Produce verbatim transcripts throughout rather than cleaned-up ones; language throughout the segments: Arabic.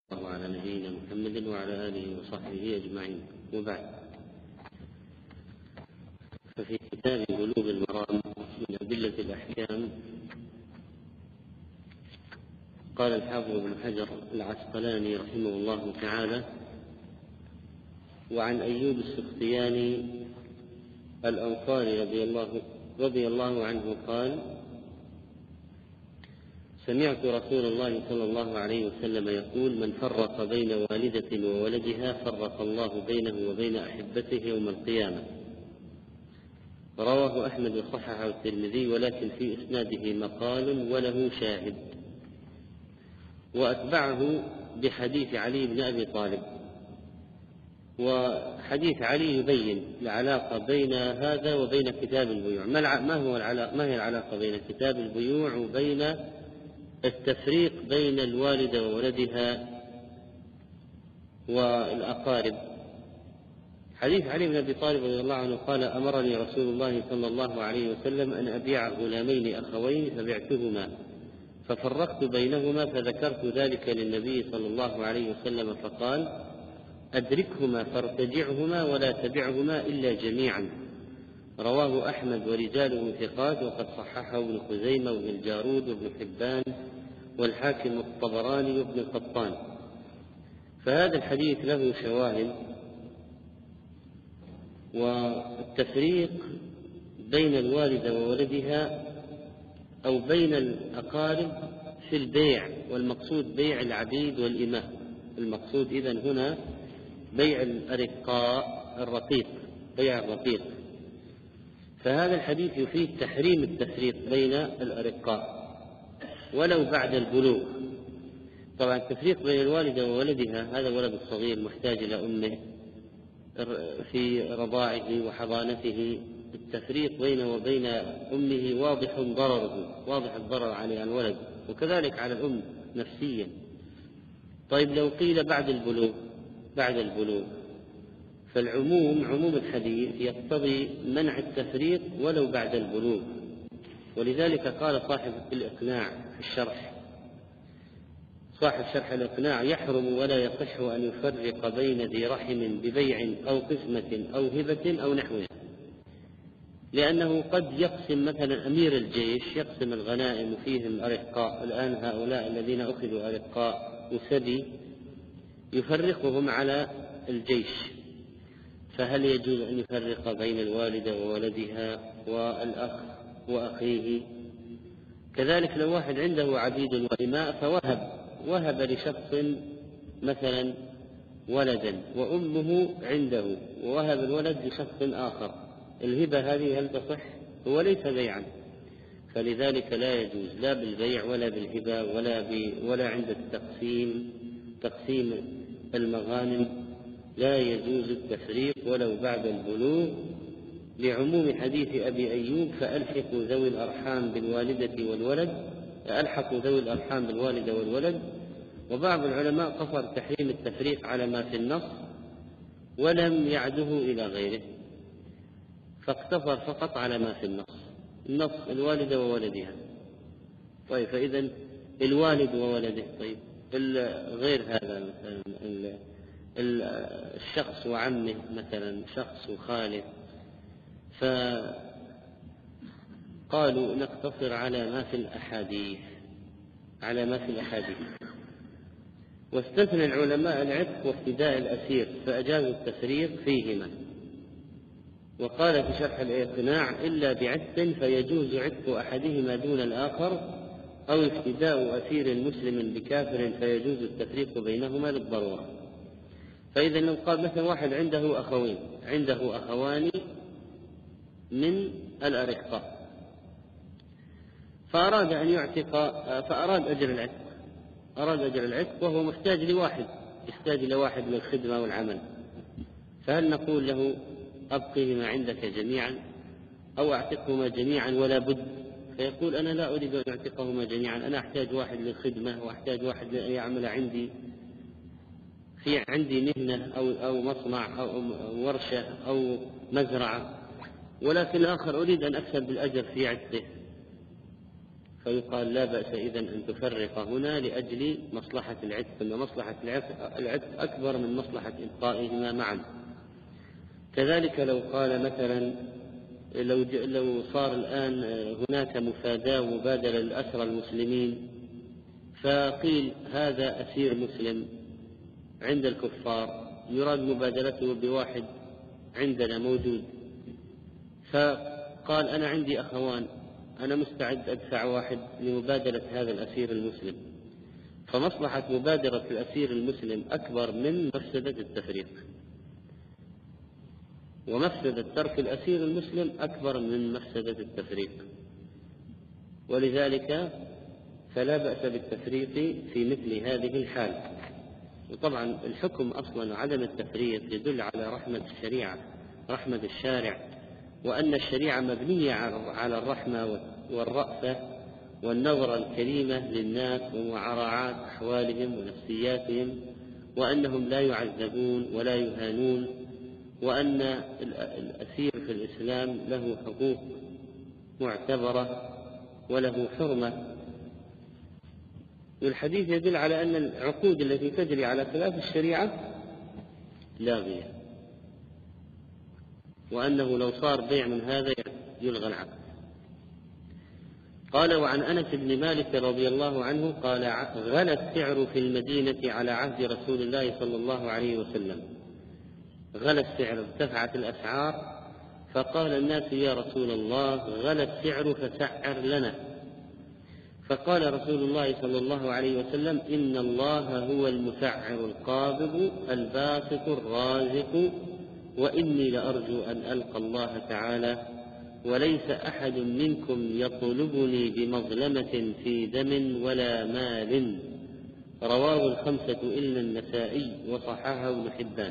الله على نبينا محمد وعلى آله وصحبه أجمعين، وبعد. ففي كتاب بلوغ المرام من أدلة الأحكام قال الحافظ ابن حجر العسقلاني رحمه الله تعالى: وعن أيوب السختياني الأنصاري رضي الله, رضي الله عنه قال: سمعت رسول الله صلى الله عليه وسلم يقول: من فرق بين والدة وولدها فرق الله بينه وبين أحبته يوم القيامة. رواه أحمد وصححه الترمذي، ولكن في إسناده مقال وله شاهد. وأتبعه بحديث علي بن أبي طالب، وحديث علي يبين العلاقة بين هذا وبين كتاب البيوع. ما هو العلاقة؟ ما هي العلاقة بين كتاب البيوع وبين التفريق بين الوالدة وولدها والأقارب؟ حديث علي بن أبي طالب رضي الله عنه قال: أمرني رسول الله صلى الله عليه وسلم أن أبيع غلامين أخوين فبعتهما ففرقت بينهما، فذكرت ذلك للنبي صلى الله عليه وسلم فقال: أدركهما فارتجعهما ولا تبعهما إلا جميعا. رواه أحمد ورجاله ثقات، وقد صححه ابن خزيمة وابن الجارود وابن حبان والحاكم الطبراني وابن القطان. فهذا الحديث له شواهد. والتفريق بين الوالدة وولدها أو بين الأقارب في البيع، والمقصود بيع العبيد والإماء. المقصود إذن هنا بيع الأرقاء الرقيق، بيع الرقيق. فهذا الحديث يفيد تحريم التفريق بين الأرقاء ولو بعد البلوغ. طبعا التفريق بين الوالدة وولدها، هذا ولد الصغير محتاج إلى أمه في رضاعه وحضانته، التفريق بينه وبين أمه واضح ضرره، واضح الضرر على الولد وكذلك على الأم نفسيا. طيب لو قيل بعد البلوغ، بعد البلوغ فالعموم، عموم الحديث يقتضي منع التفريق ولو بعد البلوغ. ولذلك قال صاحب الإقناع في الشرح، صاحب شرح الإقناع: يحرم ولا يصح أن يفرق بين ذي رحم ببيع أو قسمة أو هبة أو نحوها، لأنه قد يقسم مثلا أمير الجيش يقسم الغنائم فيهم أرقاء، الآن هؤلاء الذين أخذوا أرقاء وسبي يفرقهم على الجيش، فهل يجوز أن يفرق بين الوالدة وولدها والأخ وأخيه؟ كذلك لو واحد عنده عبيد وإماء فوهب وهب لشخص مثلا ولدا وأمه عنده، ووهب الولد لشخص آخر، الهبة هذه هل تصح؟ هو ليس بيعا، فلذلك لا يجوز لا بالبيع ولا بالهبة ولا, ولا عند التقسيم، تقسيم المغانم لا يجوز التفريق ولو بعد البلوغ، لعموم حديث أبي أيوب: فألحقوا ذوي الأرحام بالوالدة والولد، ألحقوا ذوي الأرحام بالوالدة والولد. وبعض العلماء قصر تحريم التفريق على ما في النص ولم يعده إلى غيره، فاقتصر فقط على ما في النص، النص الوالدة وولدها. طيب فإذا الوالد وولده، طيب غير هذا مثلا الشخص وعمه مثلا، شخص وخاله، فقالوا نقتصر على ما في الأحاديث، على ما في الأحاديث. واستثنى العلماء العتق وافتداء الأسير فأجازوا التفريق فيهما. وقال في شرح الإقناع: إلا بعتق فيجوز عتق أحدهما دون الآخر، أو افتداء أسير مسلم بكافر فيجوز التفريق بينهما للضرورة. فإذا لو قال مثلا واحد عنده أخوين، عنده أخوان من الأرقاء، فأراد أن يعتق، فأراد أجر العتق، أراد أجر العتق وهو محتاج لواحد، يحتاج لواحد للخدمة والعمل، فهل نقول له أبقيهما عندك جميعا أو أعتقهما جميعا ولا بد؟ فيقول: أنا لا أريد أن أعتقهما جميعا، أنا أحتاج واحد للخدمة وأحتاج واحد ليعمل عندي في عندي مهنة أو, أو مصنع أو ورشة أو مزرعة، ولكن الآخر أريد أن أكسب بالأجر في عتقه. فيقال لا بأس إذن أن تفرق هنا لأجل مصلحة العتق، أن مصلحة العتق أكبر من مصلحة إبقائهما معا. كذلك لو قال مثلا لو لو صار الآن هناك مفاداة ومبادلة للأسرى المسلمين، فقيل هذا أسير مسلم عند الكفار يراد مبادلته بواحد عندنا موجود، فقال أنا عندي أخوان أنا مستعد أدفع واحد لمبادلة هذا الأسير المسلم، فمصلحة مبادرة الأسير المسلم أكبر من مفسدة التفريق، ومفسدة ترك الأسير المسلم أكبر من مفسدة التفريق، ولذلك فلا بأس بالتفريق في مثل هذه الحال. وطبعا الحكم أصلا عدم التفريق يدل على رحمة الشريعة، رحمة الشارع، وأن الشريعة مبنية على الرحمة والرأفة والنظرة الكريمة للناس ومراعاة أحوالهم ونفسياتهم، وأنهم لا يعذبون ولا يهانون، وأن الأسير في الإسلام له حقوق معتبرة وله حرمة. والحديث يدل على أن العقود التي تجري على خلاف الشريعة لاغية، وأنه لو صار بيع من هذا يلغى العقد. قال وعن أنس بن مالك رضي الله عنه قال غلى السعر في المدينة على عهد رسول الله صلى الله عليه وسلم، غلى السعر ارتفعت الأسعار، فقال الناس يا رسول الله غلى السعر فسعر لنا، فقال رسول الله صلى الله عليه وسلم إن الله هو المسعر القابض الباسط الرازق، وإني لأرجو أن ألقى الله تعالى وليس أحد منكم يطلبني بمظلمة في دم ولا مال. رواه الخمسة إلا النسائي وصححه ابن حبان.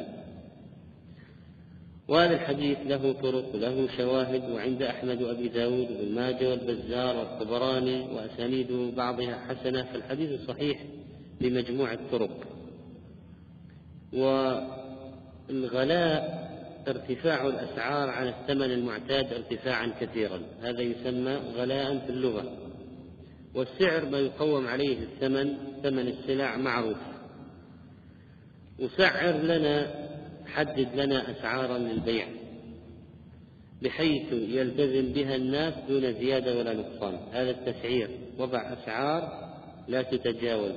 وهذا الحديث له طرق له شواهد، وعند أحمد وأبي داود وابن ماجه والبزار والطبراني، وأسانيد بعضها حسنة، فالحديث صحيح بمجموع الطرق. والغلاء ارتفاع الأسعار عن الثمن المعتاد ارتفاعا كثيرا، هذا يسمى غلاء في اللغة. والسعر ما يقوم عليه الثمن، ثمن السلع معروف. وسعر لنا، حدد لنا أسعارا للبيع بحيث يلتزم بها الناس دون زيادة ولا نقصان، هذا التسعير، وضع أسعار لا تتجاوز.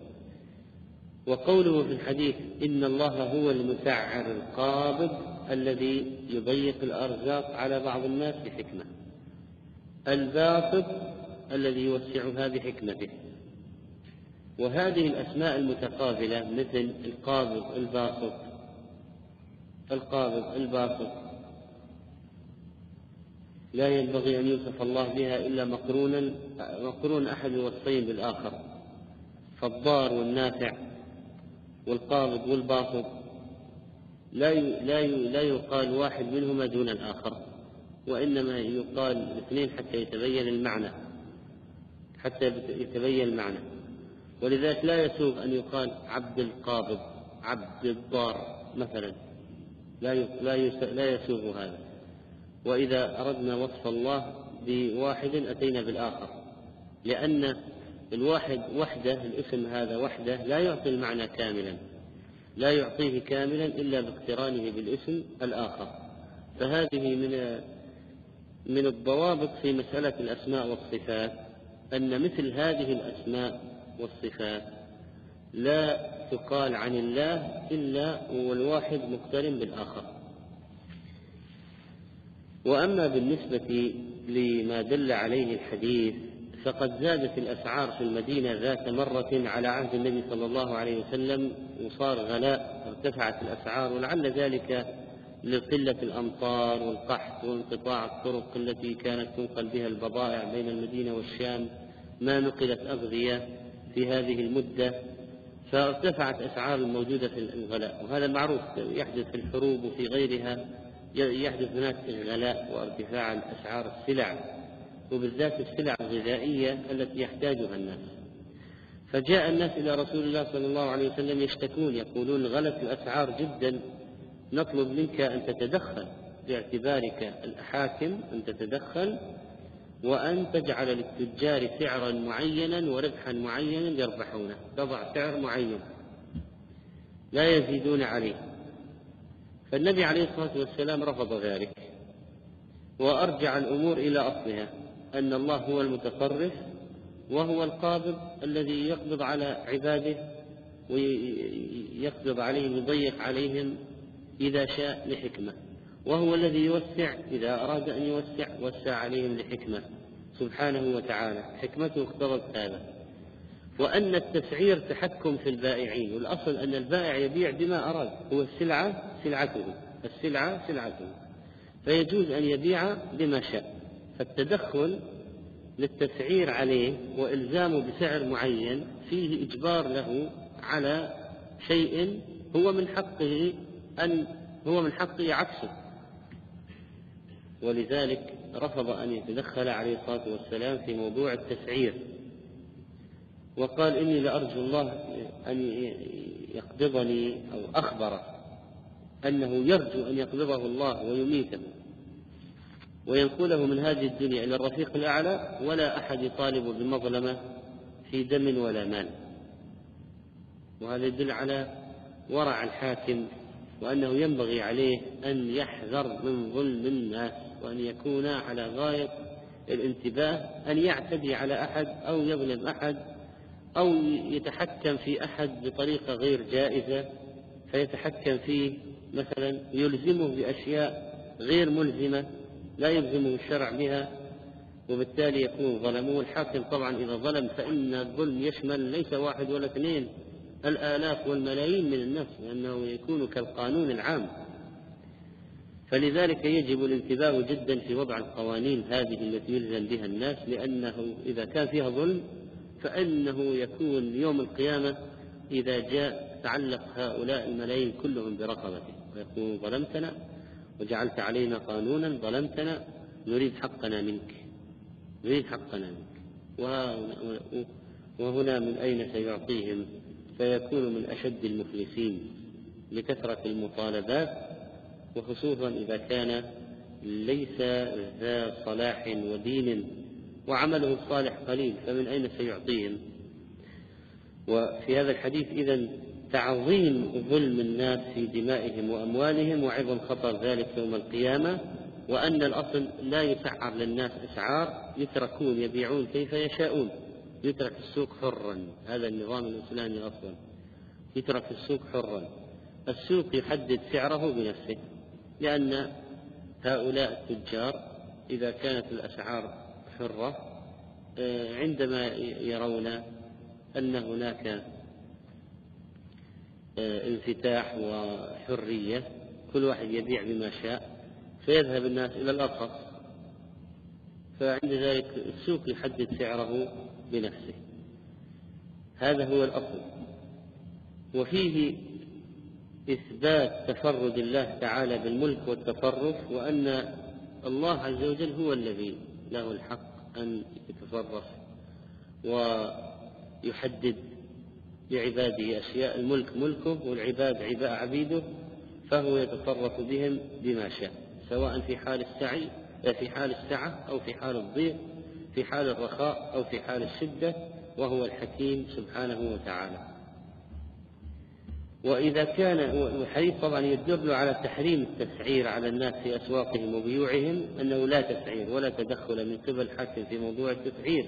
وقوله في الحديث إن الله هو المسعر القابض الذي يضيق الأرزاق على بعض الناس بحكمة، الباسط الذي يوسعها بحكمته. وهذه الأسماء المتقابلة مثل القابض الباسط، القابض الباسط لا ينبغي أن يوصف الله بها إلا مقرونا مقرون أحد الوصفين بالآخر، فالضار والنافع والقابض والباسط لا لا لا يقال واحد منهما دون الآخر، وإنما يقال الاثنين حتى يتبين المعنى، حتى يتبين المعنى. ولذلك لا يسوغ أن يقال عبد القابض عبد الضار مثلا، لا لا يسوغ هذا. وإذا أردنا وصف الله بواحد أتينا بالآخر، لأن الواحد وحده، الاسم هذا وحده لا يعطي المعنى كاملا، لا يعطيه كاملا إلا باقترانه بالاسم الآخر. فهذه من من الضوابط في مسألة الأسماء والصفات، أن مثل هذه الأسماء والصفات لا تقال عن الله إلا والواحد مقترن بالآخر. وأما بالنسبة لما دل عليه الحديث، فقد زادت الأسعار في المدينة ذات مرة على عهد النبي صلى الله عليه وسلم، وصار غلاء، ارتفعت الأسعار، ولعل ذلك لقلة الأمطار والقحط وانقطاع الطرق التي كانت تنقل بها البضائع بين المدينة والشام، ما نقلت أغذية في هذه المدة، فارتفعت أسعار الموجودة في الغلاء. وهذا معروف يحدث في الحروب وفي غيرها، يحدث هناك غلاء وارتفاع الأسعار السلع، وبالذات السلع الغذائية التي يحتاجها الناس. فجاء الناس إلى رسول الله صلى الله عليه وسلم يشتكون، يقولون غلت الأسعار جدا، نطلب منك أن تتدخل باعتبارك الحاكم، أن تتدخل وأن تجعل للتجار سعرا معينا وربحا معينا يربحونه، تضع سعر معين لا يزيدون عليه. فالنبي عليه الصلاة والسلام رفض ذلك وأرجع الأمور إلى أصلها، أن الله هو المتصرف وهو القابض الذي يقبض على عباده ويقبض عليهم ويضيق عليهم إذا شاء لحكمة، وهو الذي يوسع إذا أراد أن يوسع وسع عليهم لحكمة سبحانه وتعالى، حكمته اقتضت هذا. وأن التسعير تحكم في البائعين، والأصل أن البائع يبيع بما أراد، هو السلعة سلعته، السلعة سلعته، فيجوز أن يبيع بما شاء. فالتدخل للتسعير عليه وإلزامه بسعر معين فيه إجبار له على شيء هو من حقه أن هو من حقه عكسه، ولذلك رفض أن يتدخل عليه الصلاة والسلام في موضوع التسعير، وقال إني لأرجو الله أن يقبضني، أو أخبر أنه يرجو أن يقبضه الله ويميته وينقله من هذه الدنيا إلى الرفيق الأعلى، ولا أحد يطالب بمظلمة في دم ولا مال. وهذا يدل على ورع الحاكم، وأنه ينبغي عليه أن يحذر من ظلم الناس، وأن يكون على غاية الانتباه، أن يعتدي على أحد أو يظلم أحد أو يتحكم في أحد بطريقة غير جائزة، فيتحكم فيه مثلا يلزمه بأشياء غير ملزمة لا يلزمه الشرع بها، وبالتالي يكون ظلمه. الحاكم طبعا إذا ظلم فإن الظلم يشمل ليس واحد ولا اثنين، الآلاف والملايين من الناس، لأنه يكون كالقانون العام. فلذلك يجب الانتباه جدا في وضع القوانين هذه التي يلزم بها الناس، لأنه إذا كان فيها ظلم فإنه يكون يوم القيامة إذا جاء تعلق هؤلاء الملايين كلهم برقبته، ويقول ظلمتنا وجعلت علينا قانونا، ظلمتنا، نريد حقنا منك، نريد حقنا منك. وهنا من أين سيعطيهم؟ فيكون من أشد المفلسين لكثرة المطالبات، وخصوصا إذا كان ليس ذا صلاح ودين وعمله الصالح قليل، فمن أين سيعطيهم؟ وفي هذا الحديث إذن تعظيم ظلم الناس في دمائهم وأموالهم، وعظم خطر ذلك يوم القيامة، وأن الأصل لا يسعر للناس أسعار، يتركون يبيعون كيف يشاءون، يترك السوق حرا. هذا النظام الإسلامي أصلا، يترك السوق حرا، السوق يحدد سعره بنفسه، لأن هؤلاء التجار إذا كانت الأسعار حرة عندما يرون أن هناك انفتاح وحرية كل واحد يبيع بما شاء، فيذهب الناس إلى الأرخص، فعند ذلك السوق يحدد سعره بنفسه. هذا هو الأصل. وفيه إثبات تفرد الله تعالى بالملك والتصرف، وأن الله عز وجل هو الذي له الحق أن يتصرف ويحدد لعباده أشياء. الملك ملكه والعباد عباء عبيده، فهو يتصرف بهم بما شاء، سواء في حال السعي في حال السعة أو في حال الضيق، في حال الرخاء أو في حال الشدة، وهو الحكيم سبحانه وتعالى. وإذا كان الحديث طبعا يدل على تحريم التسعير على الناس في أسواقهم وبيوعهم، أنه لا تسعير ولا تدخل من قبل الحاكم في موضوع التسعير.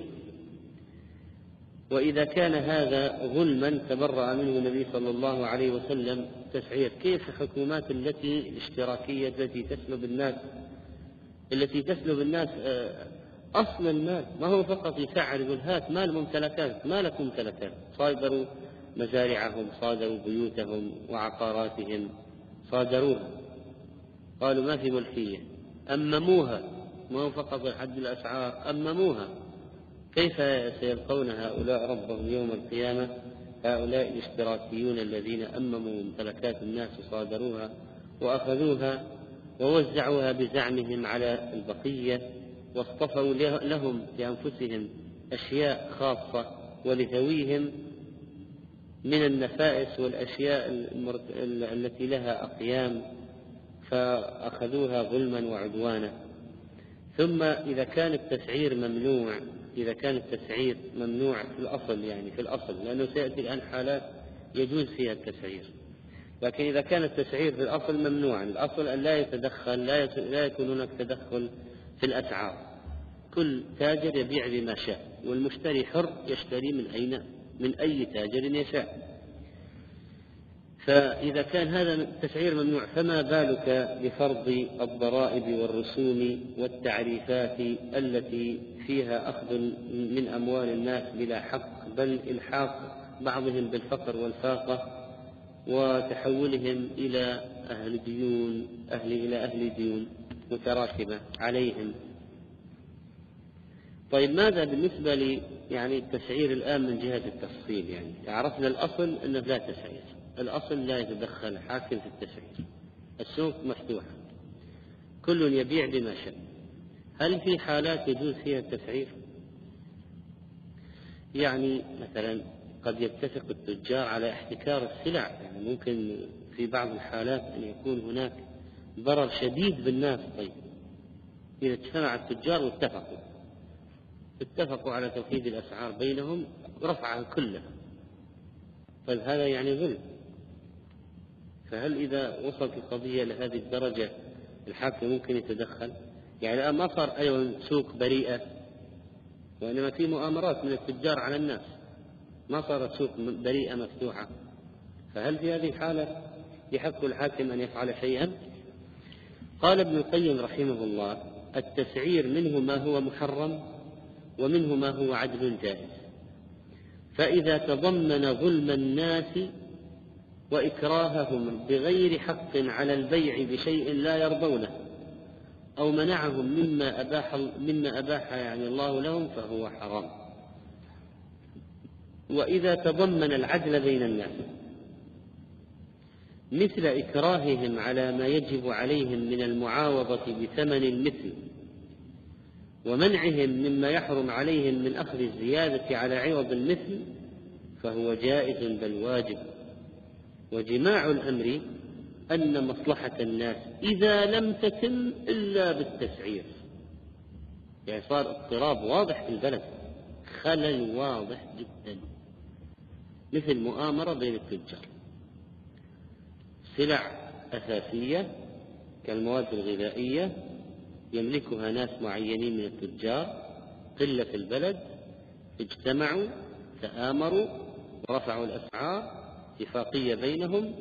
وإذا كان هذا ظلما تبرأ منه النبي صلى الله عليه وسلم تسعير، كيف الحكومات التي الاشتراكية التي تسلب الناس التي تسلب الناس أصل المال؟ ما هو فقط يسعر يقول هات مال ممتلكات، ما لكم ممتلكات، صادروا مزارعهم، صادروا بيوتهم وعقاراتهم، صادروها، قالوا ما في ملكية، أمموها، ما هو فقط حد الأسعار، أمموها. كيف سيلقون هؤلاء ربهم يوم القيامة، هؤلاء الاشتراكيون الذين أمموا ممتلكات الناس وصادروها وأخذوها ووزعوها بزعمهم على البقية، واصطفوا لهم لأنفسهم أشياء خاصة ولذويهم من النفائس والأشياء التي لها أقيام، فأخذوها ظلما وعدوانا. ثم إذا كان التسعير ممنوع، إذا كان التسعير ممنوع في الأصل، يعني في الأصل، لأنه سيأتي الآن حالات يجوز فيها التسعير، لكن إذا كان التسعير في الأصل ممنوعا، الأصل أن لا يتدخل، لا يكون هناك تدخل في الأسعار، كل تاجر يبيع بما شاء، والمشتري حر يشتري من أين من أي تاجر يشاء. فإذا كان هذا التسعير ممنوع، فما بالك بفرض الضرائب والرسوم والتعريفات التي فيها أخذ من أموال الناس بلا حق، بل إلحاق بعضهم بالفقر والفاقة وتحولهم إلى أهل ديون أهل إلى أهل ديون متراكبة عليهم. طيب ماذا بالنسبة لي يعني التسعير الآن من جهة التفصيل؟ يعني عرفنا الأصل أنه لا تسعير، الأصل لا يتدخل حاكم في التسعير، السوق مفتوحة، كل يبيع بما شاء. هل في حالات يجوز فيها التسعير؟ يعني مثلا قد يتفق التجار على احتكار السلع، يعني ممكن في بعض الحالات أن يكون هناك ضرر شديد بالناس. طيب إذا اجتمع التجار واتفقوا اتفقوا على توحيد الأسعار بينهم ورفعها كلها، طيب هذا يعني ظلم. فهل إذا وصلت القضية لهذه الدرجة الحاكم ممكن يتدخل؟ يعني الآن ما صار أيضا سوق بريئة، وإنما في مؤامرات من التجار على الناس، ما صارت سوق بريئة مفتوحة. فهل في هذه الحالة يحق الحاكم أن يفعل شيئا؟ قال ابن القيم رحمه الله: التسعير منه ما هو محرم ومنه ما هو عدل جائز، فإذا تضمن ظلم الناس وإكراههم بغير حق على البيع بشيء لا يرضونه أو منعهم مما أباح, مما أباح يعني الله لهم فهو حرام. وإذا تضمن العدل بين الناس مثل إكراههم على ما يجب عليهم من المعاوضة بثمن المثل ومنعهم مما يحرم عليهم من أخذ الزيادة على عوض المثل فهو جائز بل واجب. وجماع الأمر أن مصلحة الناس إذا لم تتم إلا بالتسعير، يعني صار اضطراب واضح في البلد، خلل واضح جدا، مثل مؤامرة بين التجار، سلع أساسية كالمواد الغذائية يملكها ناس معينين من التجار، قلة في البلد، اجتمعوا تآمروا ورفعوا الأسعار، اتفاقية بينهم،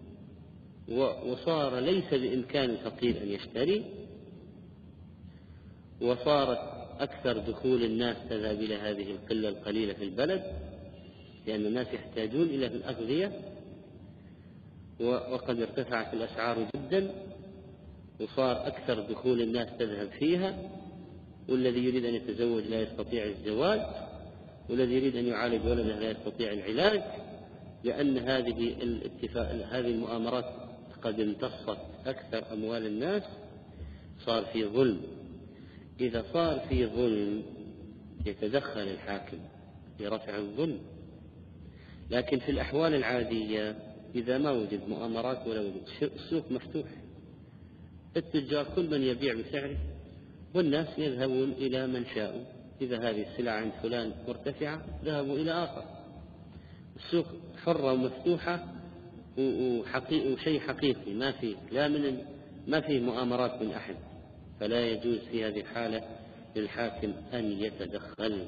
وصار ليس بإمكان الفقير أن يشتري، وصارت أكثر دخول الناس تذهب إلى هذه القلة القليلة في البلد، لأن الناس يحتاجون إلى الأغذية، وقد ارتفعت الأسعار جدا، وصار أكثر دخول الناس تذهب فيها، والذي يريد أن يتزوج لا يستطيع الزواج، والذي يريد أن يعالج ولده لا يستطيع العلاج، لأن هذه الاتفاق هذه المؤامرات قد امتصت أكثر أموال الناس. صار في ظلم. إذا صار في ظلم يتدخل الحاكم لرفع الظلم، لكن في الأحوال العادية إذا ما وجد مؤامرات ولا وجد، السوق مفتوح، التجار كل من يبيع بسعره والناس يذهبون إلى من شاءوا، إذا هذه السلعة عند فلان مرتفعة ذهبوا إلى آخر. السوق حرة ومفتوحة وحقيقي وشيء حقيقي، ما في لا من ما في مؤامرات من أحد، فلا يجوز في هذه الحالة للحاكم أن يتدخل.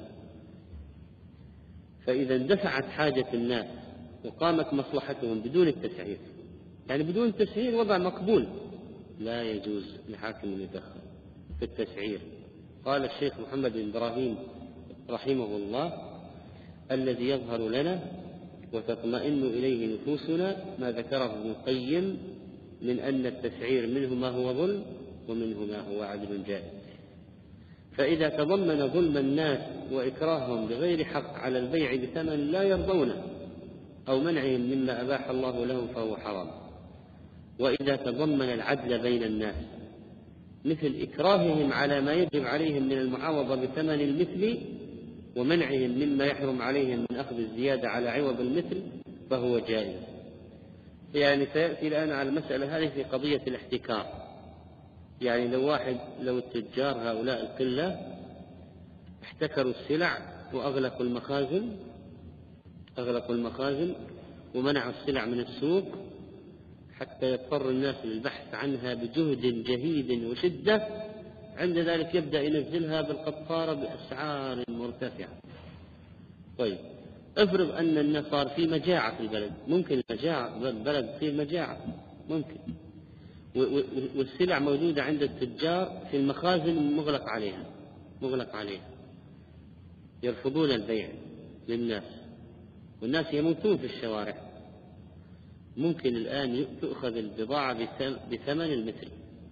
فإذا اندفعت حاجة الناس وقامت مصلحتهم بدون التسعير، يعني بدون التسعير وضع مقبول، لا يجوز للحاكم أن يتدخل في التسعير. قال الشيخ محمد بن إبراهيم رحمه الله: الذي يظهر لنا وتطمئن إليه نفوسنا ما ذكره ابن القيم من أن التسعير منه ما هو ظلم ومنه ما هو عدل جائز. فإذا تضمن ظلم الناس وإكراههم بغير حق على البيع بثمن لا يرضونه أو منعهم مما أباح الله لهم فهو حرام. وإذا تضمن العدل بين الناس مثل إكراههم على ما يجب عليهم من المعاوضة بثمن المثل ومنعهم مما يحرم عليهم من أخذ الزيادة على عوض المثل فهو جائز. يعني سيأتي الآن على المسألة هذه في قضية الاحتكار. يعني لو واحد لو التجار هؤلاء القلة احتكروا السلع وأغلقوا المخازن أغلقوا المخازن ومنعوا السلع من السوق حتى يضطر الناس للبحث عنها بجهد جهيد وشدة، عند ذلك يبدأ ينزلها بالقطارة بأسعار مرتفعة. طيب افرض أن الناس صار في مجاعة في البلد، ممكن المجاعة البلد تصير مجاعة ممكن، والسلع موجودة عند التجار في المخازن مغلق عليها مغلق عليها يرفضون البيع للناس والناس يموتون في الشوارع. ممكن الآن تؤخذ البضاعة بثمن المثل،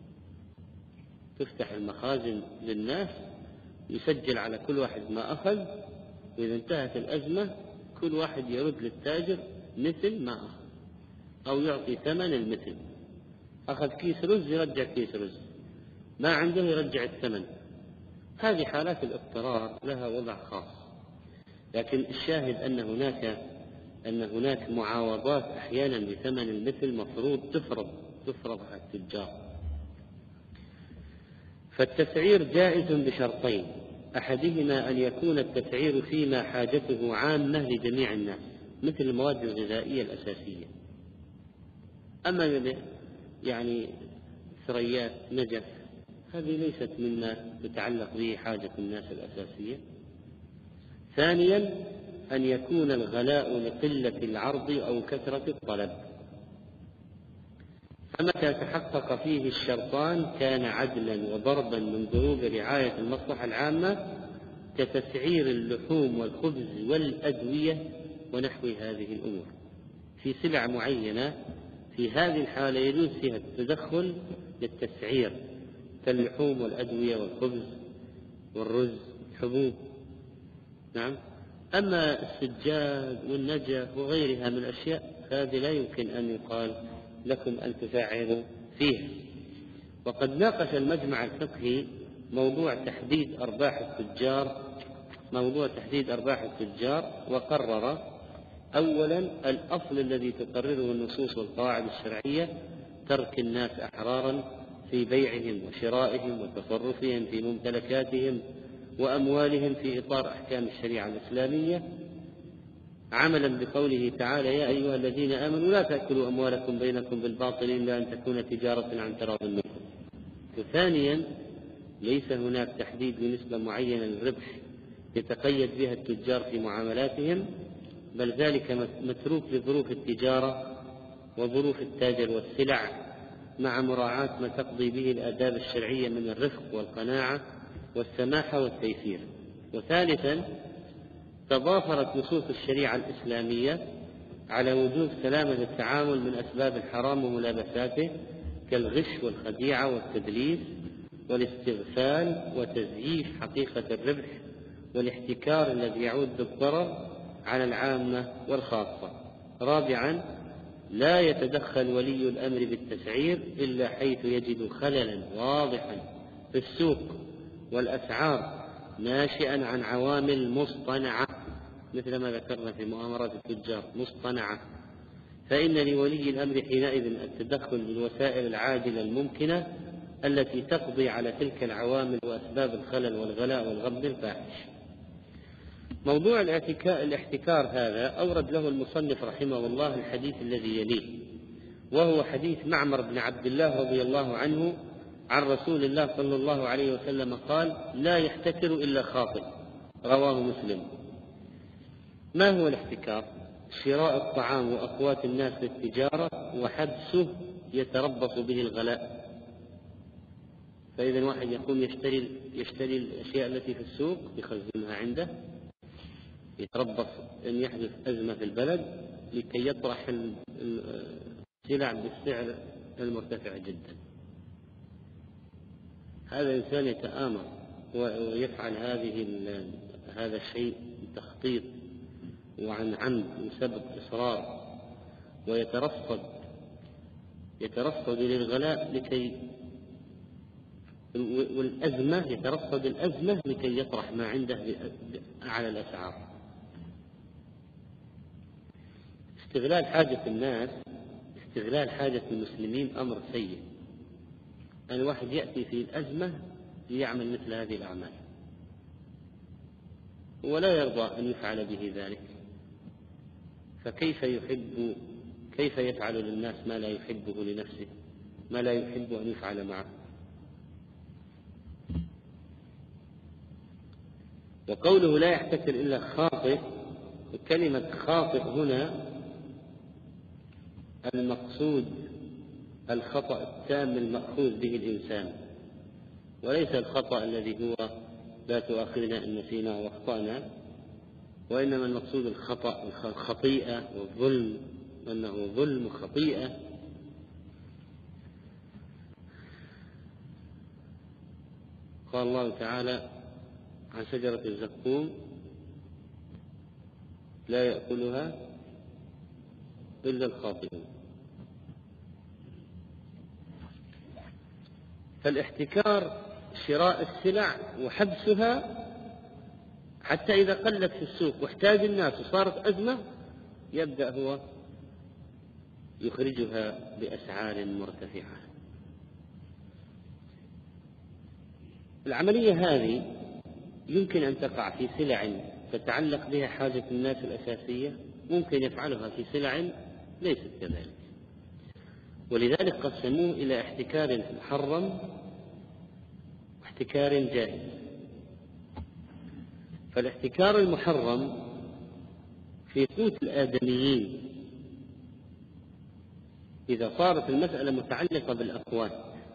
تفتح المخازن للناس، يسجل على كل واحد ما أخذ، وإذا انتهت الأزمة كل واحد يرد للتاجر مثل ما أخذ أو يعطي ثمن المثل. أخذ كيس رز يرجع كيس رز، ما عنده يرجع الثمن. هذه حالات الاضطرار لها وضع خاص، لكن الشاهد أن هناك أن هناك معاوضات أحيانا بثمن المثل مفروض تفرض تفرض على التجار. فالتسعير جائز بشرطين، أحدهما أن يكون التسعير فيما حاجته عامة لجميع الناس مثل المواد الغذائية الأساسية. أما يعني ثريات نجف هذه ليست مما تتعلق به حاجة الناس الأساسية. ثانيا أن يكون الغلاء لقلة العرض أو كثرة الطلب، فمتى تحقق فيه الشرطان كان عدلا وضربا من ضروب رعاية المصلحة العامة كتسعير اللحوم والخبز والأدوية ونحو هذه الأمور. في سلع معينة في هذه الحالة يجوز فيها التدخل للتسعير كاللحوم والأدوية والخبز والرز الحبوب. نعم. أما السجاد والنجف وغيرها من الأشياء هذه لا يمكن أن يقال لكم أن تسعروا فيها. وقد ناقش المجمع الفقهي موضوع تحديد أرباح التجار موضوع تحديد أرباح التجار وقرر أولا الأصل الذي تقرره النصوص والقواعد الشرعية ترك الناس أحرارا في بيعهم وشرائهم وتصرفهم في ممتلكاتهم وأموالهم في إطار أحكام الشريعة الإسلامية، عملا بقوله تعالى: يا أيها الذين آمنوا لا تأكلوا أموالكم بينكم بالباطل إلا أن تكون تجارة عن تراض منكم. وثانيا ليس هناك تحديد بنسبة معينة للربح يتقيد بها التجار في معاملاتهم، بل ذلك متروك لظروف التجارة وظروف التاجر والسلع مع مراعاة ما تقضي به الآداب الشرعية من الرفق والقناعة والسماحة والتيسير. وثالثا تضافرت نصوص الشريعة الإسلامية على وجوب سلامة التعامل من أسباب الحرام وملابساته كالغش والخديعة والتدليس والاستغفال وتزييف حقيقة الربح والاحتكار الذي يعود بالضرر على العامة والخاصة. رابعا لا يتدخل ولي الأمر بالتسعير إلا حيث يجد خللا واضحا في السوق والأسعار ناشئا عن عوامل مصطنعة مثل ما ذكرنا في مؤامرات التجار مصطنعة، فإن لولي الأمر حينئذ التدخل بالوسائل العاجلة الممكنة التي تقضي على تلك العوامل وأسباب الخلل والغلاء والغبن الفاحش. موضوع الاحتكار هذا أورد له المصنف رحمه الله الحديث الذي يليه، وهو حديث معمر بن عبد الله رضي الله عنه عن رسول الله صلى الله عليه وسلم قال: لا يحتكر إلا خاطئ، رواه مسلم. ما هو الاحتكار؟ شراء الطعام وأقوات الناس للتجارة وحبسه يتربص به الغلاء. فإذا واحد يقوم يشتري يشتري الأشياء التي في السوق يخزنها عنده، يتربص أن يحدث أزمة في البلد لكي يطرح السلع بالسعر المرتفع جدا. هذا إنسان يتآمر ويفعل هذه هذا الشيء بتخطيط وعن عمد وسبب إصرار، ويترصد يترصد للغلاء لكي والأزمة يترصد الأزمة لكي يطرح ما عنده على الأسعار. استغلال حاجة الناس استغلال حاجة المسلمين أمر سيء، أن الواحد يأتي في الأزمة ليعمل مثل هذه الأعمال، ولا يرضى أن يفعل به ذلك، فكيف يحب كيف يفعل للناس ما لا يحبه لنفسه، ما لا يحب أن يفعل معه؟ وقوله لا يحتكر إلا خاطئ، كلمة خاطئ هنا المقصود الخطأ التام المأخوذ به الإنسان، وليس الخطأ الذي هو لا تؤاخذنا إن نسينا واخطأنا، وإنما المقصود الخطأ الخطيئة والظلم، أنه ظلم خطيئة. قال الله تعالى عن شجرة الزقوم لا يأكلها إلا الخاطئون. فالاحتكار شراء السلع وحبسها حتى إذا قلت في السوق واحتاج الناس وصارت أزمة يبدأ هو يخرجها بأسعار مرتفعة. العملية هذه يمكن أن تقع في سلع تتعلق بها حاجة الناس الأساسية، ممكن يفعلها في سلع ليست كذلك، ولذلك قسموه إلى احتكار محرم واحتكار جائز. فالاحتكار المحرم في قوت الآدميين إذا صارت المسألة متعلقة بالأقوات،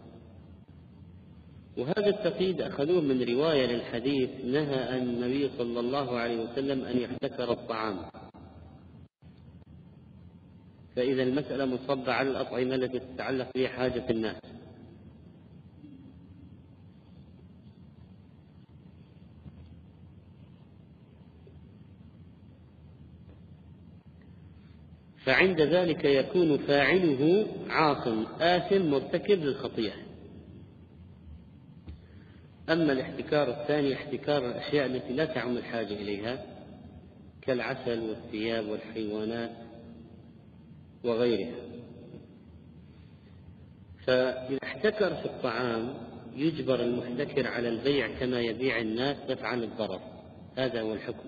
وهذا التقييد أخذوه من رواية للحديث نهى النبي صلى الله عليه وسلم أن يحتكر الطعام، فإذا المسألة مصبة على الأطعمة التي تتعلق بها حاجة الناس. فعند ذلك يكون فاعله عاصم آثم مرتكب للخطيئة. أما الاحتكار الثاني احتكار الأشياء التي لا تعم الحاجة إليها كالعسل والثياب والحيوانات وغيرها، فإذا احتكر في الطعام يجبر المحتكر على البيع كما يبيع الناس دفعا للضرر، هذا هو الحكم.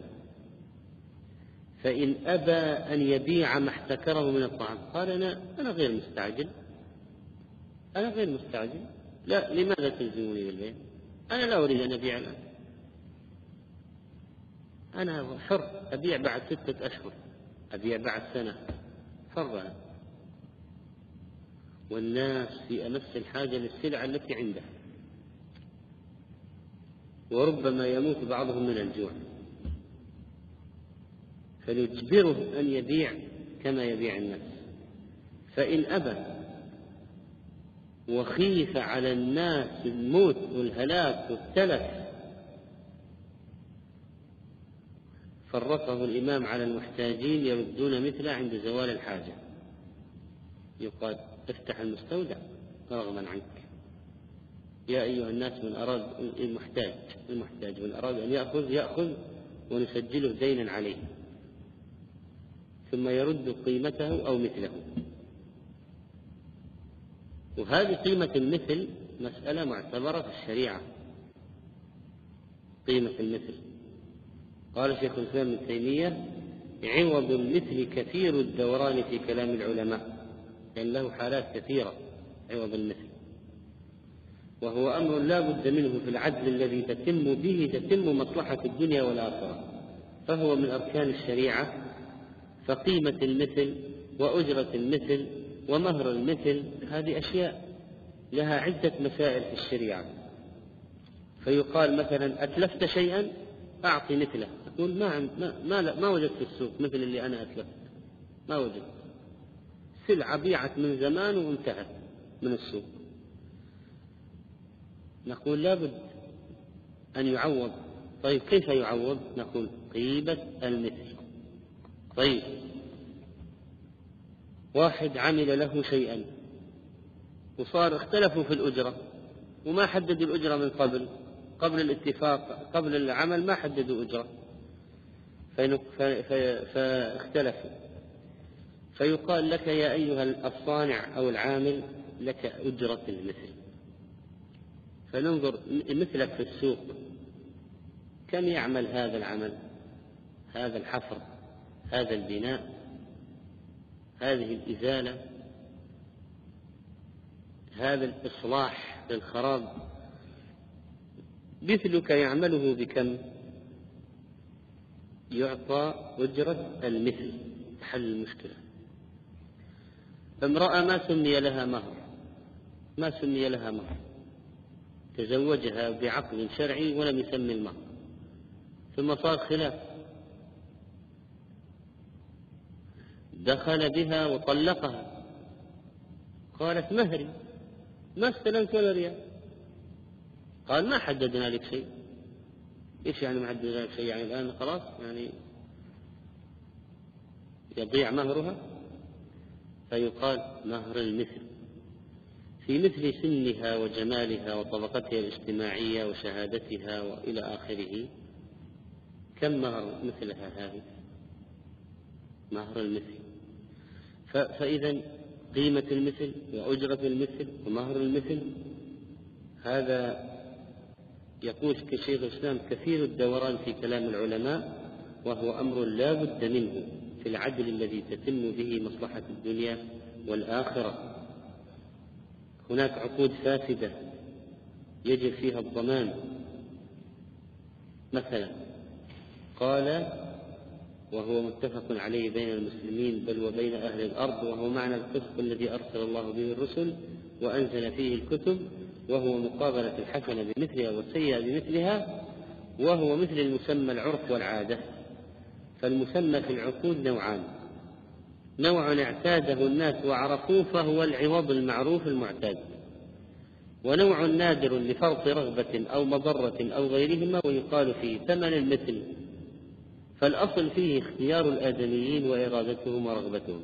فإن أبى أن يبيع ما احتكره من الطعام قال أنا أنا غير مستعجل أنا غير مستعجل لا، لماذا تلزموني بالبيع؟ أنا لا أريد أن أبيع الآن، أنا حر، أبيع بعد ستة أشهر، أبيع بعد سنة، حر. والناس في أمس الحاجة للسلع التي عنده، وربما يموت بعضهم من الجوع، فنجبره أن يبيع كما يبيع الناس. فإن أبى وخيف على الناس الموت والهلاك والتلف فرقه الإمام على المحتاجين يردون مثله عند زوال الحاجة، يقال افتح المستودع رغما عنك يا أيها الناس، من أراد المحتاج المحتاج من أراد أن يأخذ يأخذ ونسجله دينا عليه، ثم يرد قيمته أو مثله. وهذه قيمة المثل مسألة معتبرة في الشريعة. قيمة المثل قال شيخ الإسلام ابن تيمية عوض المثل كثير الدوران في كلام العلماء، لأن له حالات كثيرة عوض المثل، وهو أمر لا بد منه في العدل الذي تتم به تتم مصلحة الدنيا والآخرة، فهو من أركان الشريعة. فقيمة المثل وأجرة المثل ومهر المثل هذه أشياء لها عدة مسائل في الشريعة. فيقال مثلا أتلفت شيئا أعطي مثله، تقول ما, ما, ما, ما وجدت في السوق مثل اللي أنا أتلفت، ما وجدت، سلعة بيعت من زمان وانتهت من السوق. نقول لابد أن يعوض. طيب كيف يعوض؟ نقول قيمة المثل. طيب واحد عمل له شيئا وصار اختلفوا في الأجرة وما حددوا الأجرة من قبل قبل الاتفاق قبل العمل ما حددوا أجرة فاختلفوا، فيقال لك يا أيها الصانع أو العامل لك أجرة المثل، فننظر مثلك في السوق كم يعمل هذا العمل، هذا الحفر، هذا البناء، هذه الإزالة، هذا الإصلاح للخراب، مثلك يعمله بكم؟ يعطى أجرة المثل، حل المشكلة. امرأة ما سمي لها مهر، ما سمي لها مهر، تزوجها بعقد شرعي ولم يسمي المهر، ثم صار خلاف، دخل بها وطلقها، قالت مهري، ما استلمت ولا ريال. قال ما حددنا لك شيء. ايش يعني ما حددنا لك شيء؟ يعني الآن خلاص يعني يضيع مهرها؟ فيقال مهر المثل في مثل سنها وجمالها وطبقتها الاجتماعية وشهادتها وإلى آخره. كم مهر مثلها هذه؟ مهر المثل. فإذا قيمة المثل وأجرة المثل ومهر المثل هذا يقول كشيخ الإسلام كثير الدوران في كلام العلماء، وهو أمر لا بد منه في العدل الذي تتم به مصلحة الدنيا والآخرة. هناك عقود فاسدة يجب فيها الضمان. مثلا قال وهو متفق عليه بين المسلمين بل وبين أهل الأرض، وهو معنى القسط الذي أرسل الله به الرسل وأنزل فيه الكتب، وهو مقابلة الحسنة بمثلها والسيئة بمثلها، وهو مثل المسمى العرف والعادة. فالمسمى في العقود نوعان: نوع اعتاده الناس وعرفوه فهو العوض المعروف المعتاد، ونوع نادر لفرط رغبة أو مضرة أو غيرهما ويقال فيه ثمن المثل، فالأصل فيه اختيار الآدميين وإرادتهم ورغبتهم.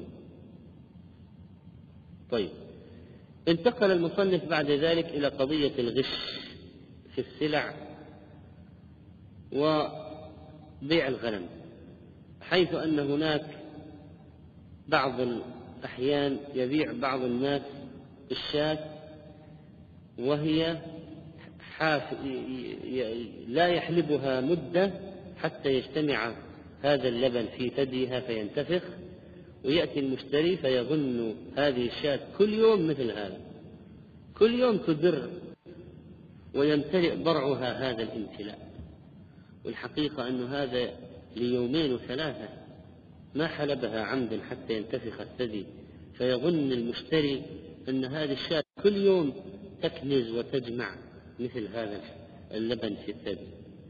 طيب، انتقل المصنف بعد ذلك إلى قضية الغش في السلع وبيع الغنم، حيث أن هناك بعض الأحيان يبيع بعض الناس الشاة وهي حاف لا يحلبها مدة حتى يجتمع هذا اللبن في ثديها فينتفخ، ويأتي المشتري فيظن هذه الشاة كل يوم مثل هذا، كل يوم تدر ويمتلئ ضرعها هذا الامتلاء، والحقيقة أن هذا ليومين وثلاثة ما حلبها عمدا حتى ينتفخ الثدي، فيظن المشتري أن هذه الشاة كل يوم تكنز وتجمع مثل هذا اللبن في الثدي،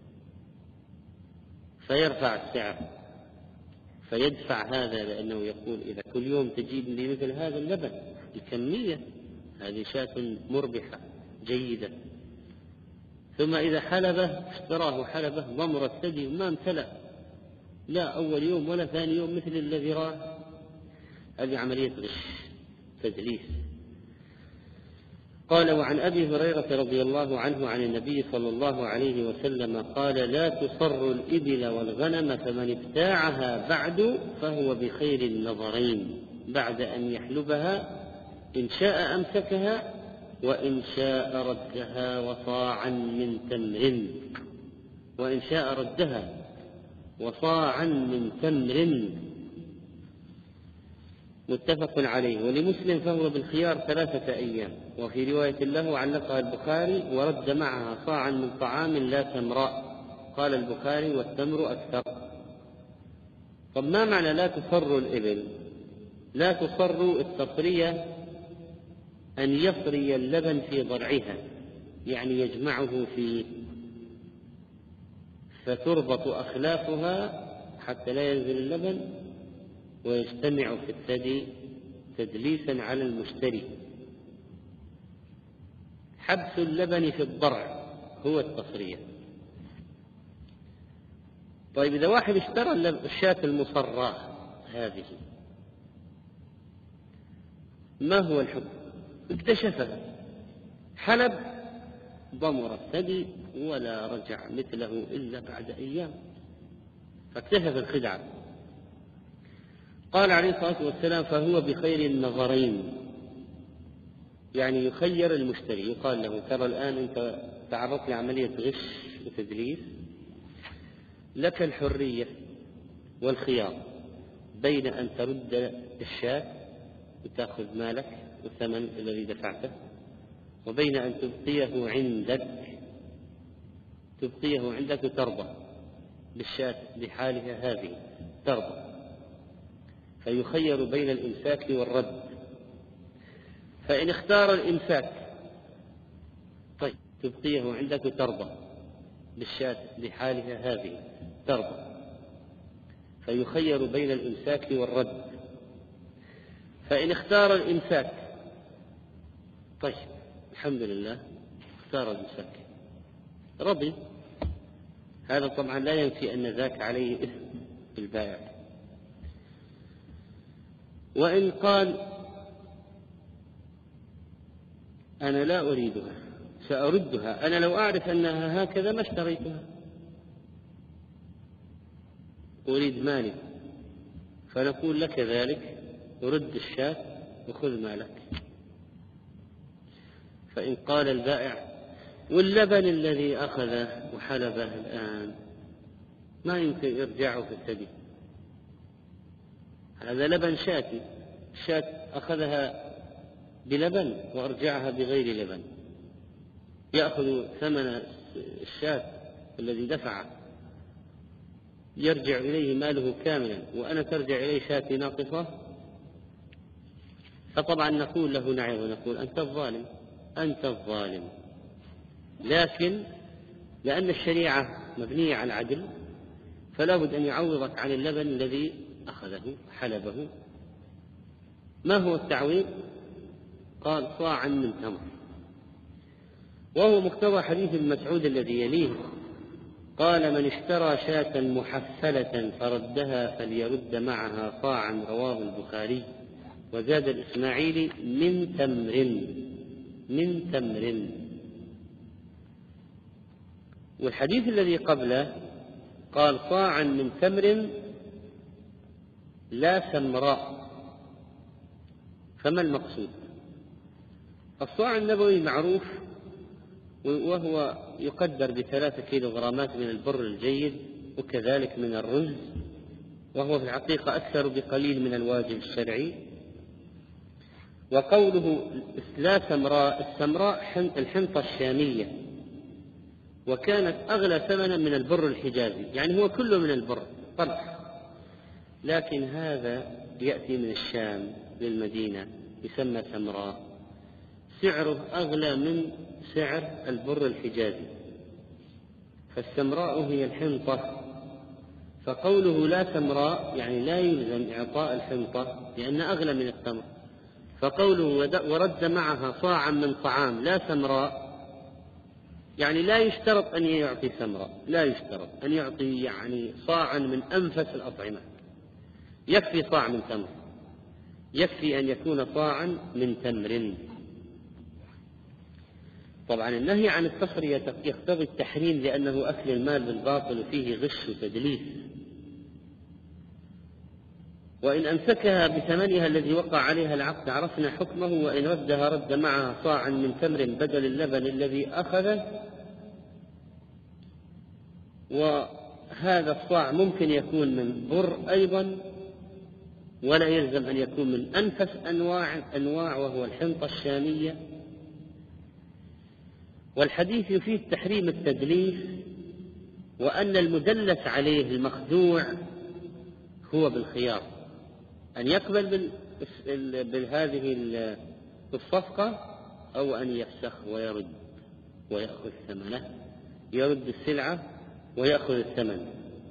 فيرفع السعر فيدفع هذا، لأنه يقول إذا كل يوم تجيب لي مثل هذا اللبن الكمية هذه شاة مربحة جيدة. ثم إذا حلبه اشتراه حلبه ضمر الثدي وما امتلأ لا أول يوم ولا ثاني يوم مثل الذي راه. هذه عملية غش تدليس. قال وعن أبي هريرة رضي الله عنه عن النبي صلى الله عليه وسلم قال لا تصر الإبل والغنم فمن ابتاعها بعد فهو بخير النظرين بعد أن يحلبها إن شاء أمسكها وإن شاء ردها وصاعا من تمر وإن شاء ردها وصاعا من تمر متفق عليه. ولمسلم فهو بالخيار ثلاثة أيام. وفي رواية له علقها البخاري ورد معها صاعا من طعام لا تمراء. قال البخاري والتمر أكثر. طب ما معنى لا تصر الإبل؟ لا تصر التصرية أن يصري اللبن في ضرعها، يعني يجمعه في فتربط أخلافها حتى لا ينزل اللبن ويجتمع في الثدي تدليسا على المشتري. حبس اللبن في الضرع هو التصرية. طيب إذا واحد اشترى الشاة المصراه هذه ما هو الحكم؟ اكتشفها حلب ضمر الثدي ولا رجع مثله إلا بعد أيام، فاكتشف الخدعة. قال عليه الصلاة والسلام فهو بخير النظرين. يعني يخير المشتري، يقال له ترى الآن أنت تعرضت لعملية غش وتدليس، لك الحرية والخيار بين أن ترد الشاة وتأخذ مالك والثمن الذي دفعته، وبين أن تبقيه عندك تبقيه عندك وترضى بالشاة بحالها هذه ترضى، فيخير بين الإمساك والرد. فإن اختار الإمساك طيب تبقيه عندك وترضى بالشاة بحالها هذه ترضى، فيخير بين الإمساك والرد. فإن اختار الإمساك طيب الحمد لله اختار الإمساك رضي، هذا طبعا لا ينفي أن ذاك عليه إثم البائع. وإن قال أنا لا أريدها سأردها، أنا لو أعرف أنها هكذا ما اشتريتها، أريد مالي، فنقول لك ذلك رد الشاة وخذ مالك. فإن قال البائع واللبن الذي أخذه وحلبه الآن ما يمكن إرجاعه في الثدي، هذا لبن شاتي، الشاة أخذها بلبن وأرجعها بغير لبن، يأخذ ثمن الشاة الذي دفعه يرجع إليه ماله كاملا، وأنا ترجع إليه شاة ناقصة. فطبعا نقول له نعم، ونقول أنت الظالم أنت الظالم، لكن لأن الشريعة مبنية على العدل فلا بد أن يعوضك عن اللبن الذي أخذه حلبه. ما هو التعويض؟ قال صاعا من تمر، وهو مقتضى حديث ابن مسعود الذي يليه، قال من اشترى شاة محفلة فردها فليرد معها صاعا، رواه البخاري. وزاد الإسماعيلي من تمر من تمر. والحديث الذي قبله قال صاعا من تمر لا سمراء. فما المقصود؟ الصاع النبوي معروف وهو يقدر بثلاثة كيلوغرامات من البر الجيد وكذلك من الرز، وهو في الحقيقة أكثر بقليل من الواجب الشرعي. وقوله لا سمراء، السمراء الحنطة الشامية، وكانت أغلى ثمنا من البر الحجازي، يعني هو كله من البر طلح، لكن هذا يأتي من الشام للمدينة يسمى سمراء، سعره أغلى من سعر البر الحجازي، فالسمراء هي الحنطة. فقوله لا سمراء يعني لا يلزم إعطاء الحنطة لأن أغلى من التمر. فقوله ورد معها صاعا من طعام لا سمراء يعني لا يشترط أن يعطي سمراء، لا يشترط أن يعطي يعني صاعا من أنفس الأطعمة، يكفي صاع من تمر، يكفي أن يكون صاعا من تمر. طبعا النهي عن التصرية يقتضي التحريم لأنه أكل المال بالباطل وفيه غش وتدليس. وإن أمسكها بثمنها الذي وقع عليها العقد عرفنا حكمه، وإن ردها رد معها صاعا من تمر بدل اللبن الذي أخذه. وهذا الصاع ممكن يكون من بر أيضا، ولا يلزم أن يكون من أنفس أنواع أنواع وهو الحنطة الشامية. والحديث فيه تحريم التدليس، وأن المدلس عليه المخدوع هو بالخيار أن يقبل بهذه الصفقة أو أن يفسخ ويرد ويأخذ ثمنه، يرد السلعة ويأخذ الثمن.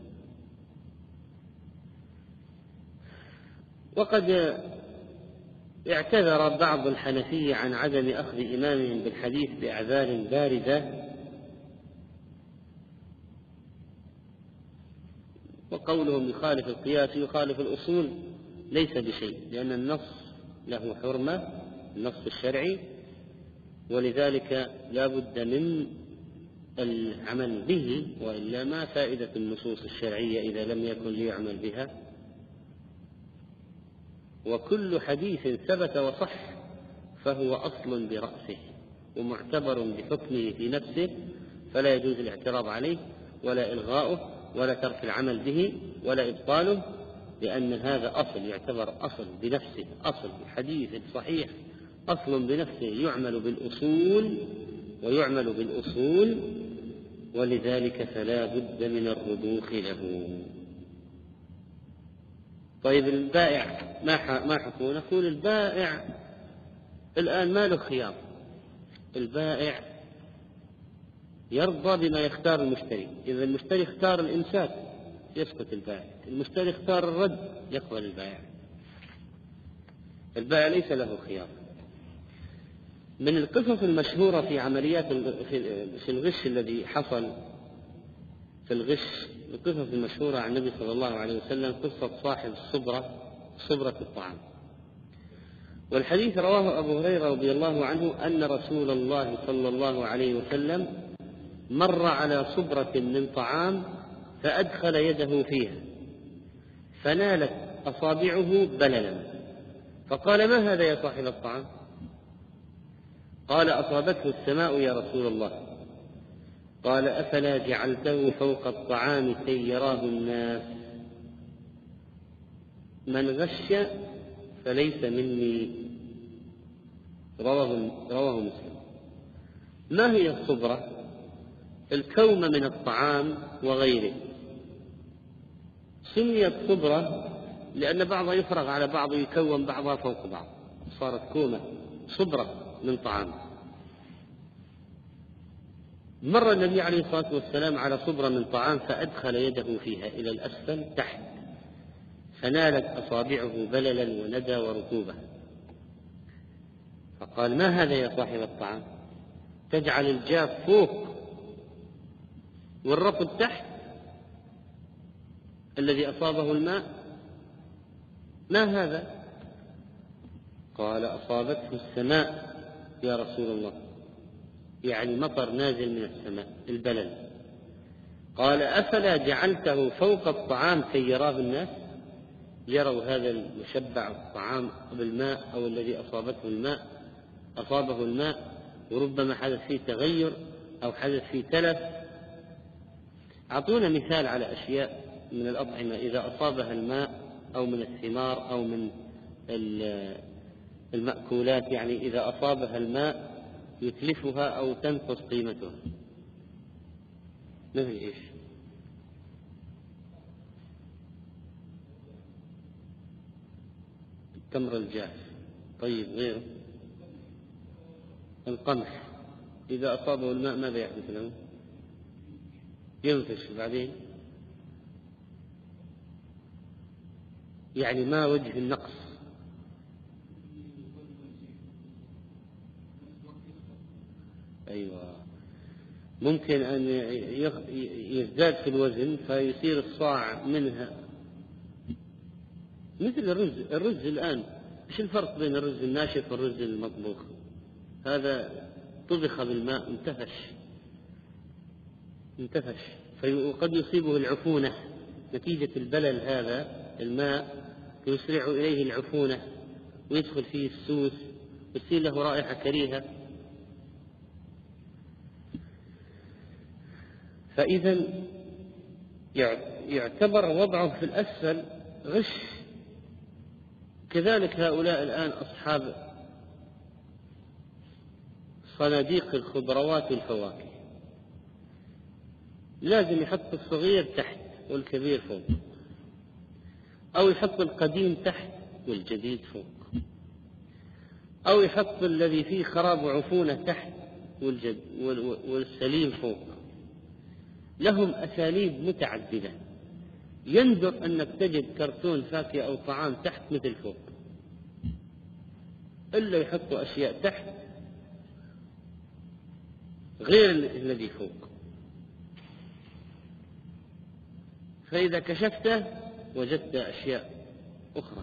وقد اعتذر بعض الحنفية عن عدم أخذ إمامهم بالحديث بأعذار باردة، وقولهم يخالف القياس يخالف الأصول ليس بشيء، لأن النص له حرمة، النص الشرعي، ولذلك لا بد من العمل به، وإلا ما فائدة النصوص الشرعية إذا لم يكن ليعمل بها. وكل حديث ثبت وصح فهو أصل برأسه ومعتبر بحكمه في نفسه، فلا يجوز الاعتراض عليه ولا إلغاؤه ولا ترك العمل به ولا إبطاله، لأن هذا أصل يعتبر أصل بنفسه، أصل حديث صحيح، أصل بنفسه يعمل بالأصول ويعمل بالأصول، ولذلك فلا بد من الرضوخ له. طيب البائع ما حكمه؟ نقول البائع الآن ما له خيار، البائع يرضى بما يختار المشتري. إذا المشتري اختار الإمساك يسكت البائع، المشتري اختار الرد يقبل البائع. البائع ليس له خيار. من القصص المشهورة في عمليات في الغش الذي حصل في الغش، القصص المشهورة عن النبي صلى الله عليه وسلم قصة صاحب الصبرة، صبرة الطعام. والحديث رواه أبو هريرة رضي الله عنه أن رسول الله صلى الله عليه وسلم مر على صبرة من طعام فأدخل يده فيها فنالت أصابعه بللا، فقال: ما هذا يا صاحب الطعام؟ قال: أصابته السماء يا رسول الله. قال: أفلا جعلته فوق الطعام كي يراه الناس؟ من غش فليس مني. رواه, رواه مسلم. ما هي الصبرة؟ الكوم من الطعام وغيره. سميت صبرة لأن بعضها يفرغ على بعض ويكون بعضها فوق بعض، صارت كومة صبرة من طعام. مر النبي عليه الصلاة والسلام على صبرة من طعام فأدخل يده فيها إلى الأسفل تحت فنالت أصابعه بللا وندى ورطوبة، فقال: ما هذا يا صاحب الطعام؟ تجعل الجاف فوق والرطب تحت الذي أصابه الماء، ما هذا؟ قال: أصابته السماء يا رسول الله، يعني مطر نازل من السماء البلل. قال: أفلا جعلته فوق الطعام كي يراه الناس؟ يروا هذا المشبع الطعام بالماء أو الذي أصابته الماء أصابه الماء وربما حدث فيه تغير أو حدث فيه تلف. أعطونا مثال على أشياء من الأطعمة إذا أصابها الماء أو من الثمار أو من المأكولات، يعني إذا أصابها الماء يتلفها أو تنقص قيمتها. مثل إيش؟ التمر الجاف. طيب غيره؟ القمح إذا أصابه الماء ماذا يحدث له؟ ينفش. بعدين يعني ما وجه النقص؟ أيوة، ممكن أن يزداد في الوزن فيصير الصاع منها مثل الرز. الرز الآن إيش الفرق بين الرز الناشف والرز المطبوخ؟ هذا طبخ بالماء انتفش انتفش فقد يصيبه العفونة نتيجة البلل. هذا الماء يسرع إليه العفونة ويدخل فيه السوس ويصير له رائحة كريهة. فإذا يعتبر وضعه في الأسفل غش. كذلك هؤلاء الآن أصحاب صناديق الخضروات والفواكه لازم يحط الصغير تحت والكبير فوق، أو يحط القديم تحت والجديد فوق، أو يحط الذي فيه خراب وعفونة تحت والجد والسليم فوق. لهم أساليب متعددة. يندر أنك تجد كرتون فاكهة أو طعام تحت مثل فوق، إلا يحطوا أشياء تحت غير الذي فوق. فإذا كشفته وجدت أشياء أخرى،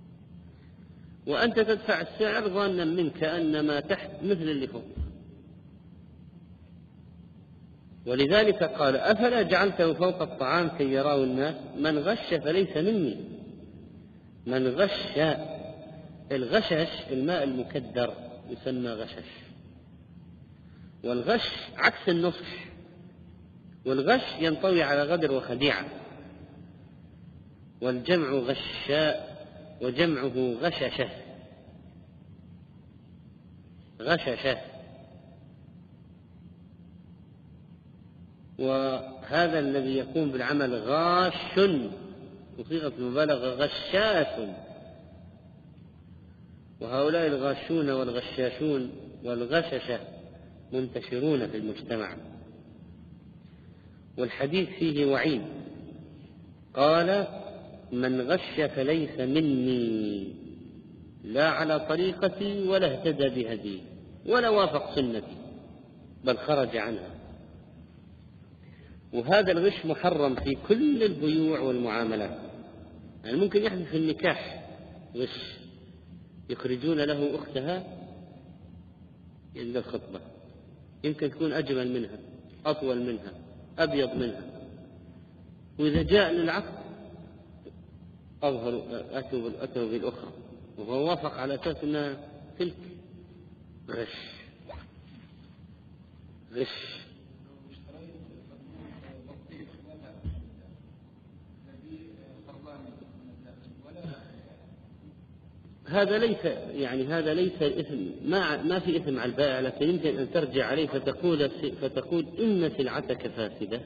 وأنت تدفع السعر ظانا منك أن ما تحت مثل اللي فوق. ولذلك قال: أفلا جعلته فوق الطعام كي يراه الناس؟ من غش فليس مني. من غش، الغشش الماء المكدر يسمى غشش. والغش عكس النصح، والغش ينطوي على غدر وخديعة، والجمع غشاء وجمعه غششة غششة. وهذا الذي يقوم بالعمل غاش، وصيغة المبالغة غشاش. وهؤلاء الغاشون والغشاشون والغششة منتشرون في المجتمع، والحديث فيه وعيد. قال: من غش فليس مني، لا على طريقتي ولا اهتدى بهدي ولا وافق سنتي، بل خرج عنها. وهذا الغش محرم في كل البيوع والمعاملات. يعني ممكن يحدث في النكاح غش، يخرجون له أختها عند الخطبة، يمكن تكون أجمل منها، أطول منها، أبيض منها، وإذا جاء للعقد أظهروا أتوا بالأخرى، وهو وافق على أساس أنها تلك. غش غش. هذا ليس يعني هذا ليس إثم، ما ما في إثم على البائع، لكن يمكن أن ترجع عليه فتقول فتقول إن سلعتك فاسدة،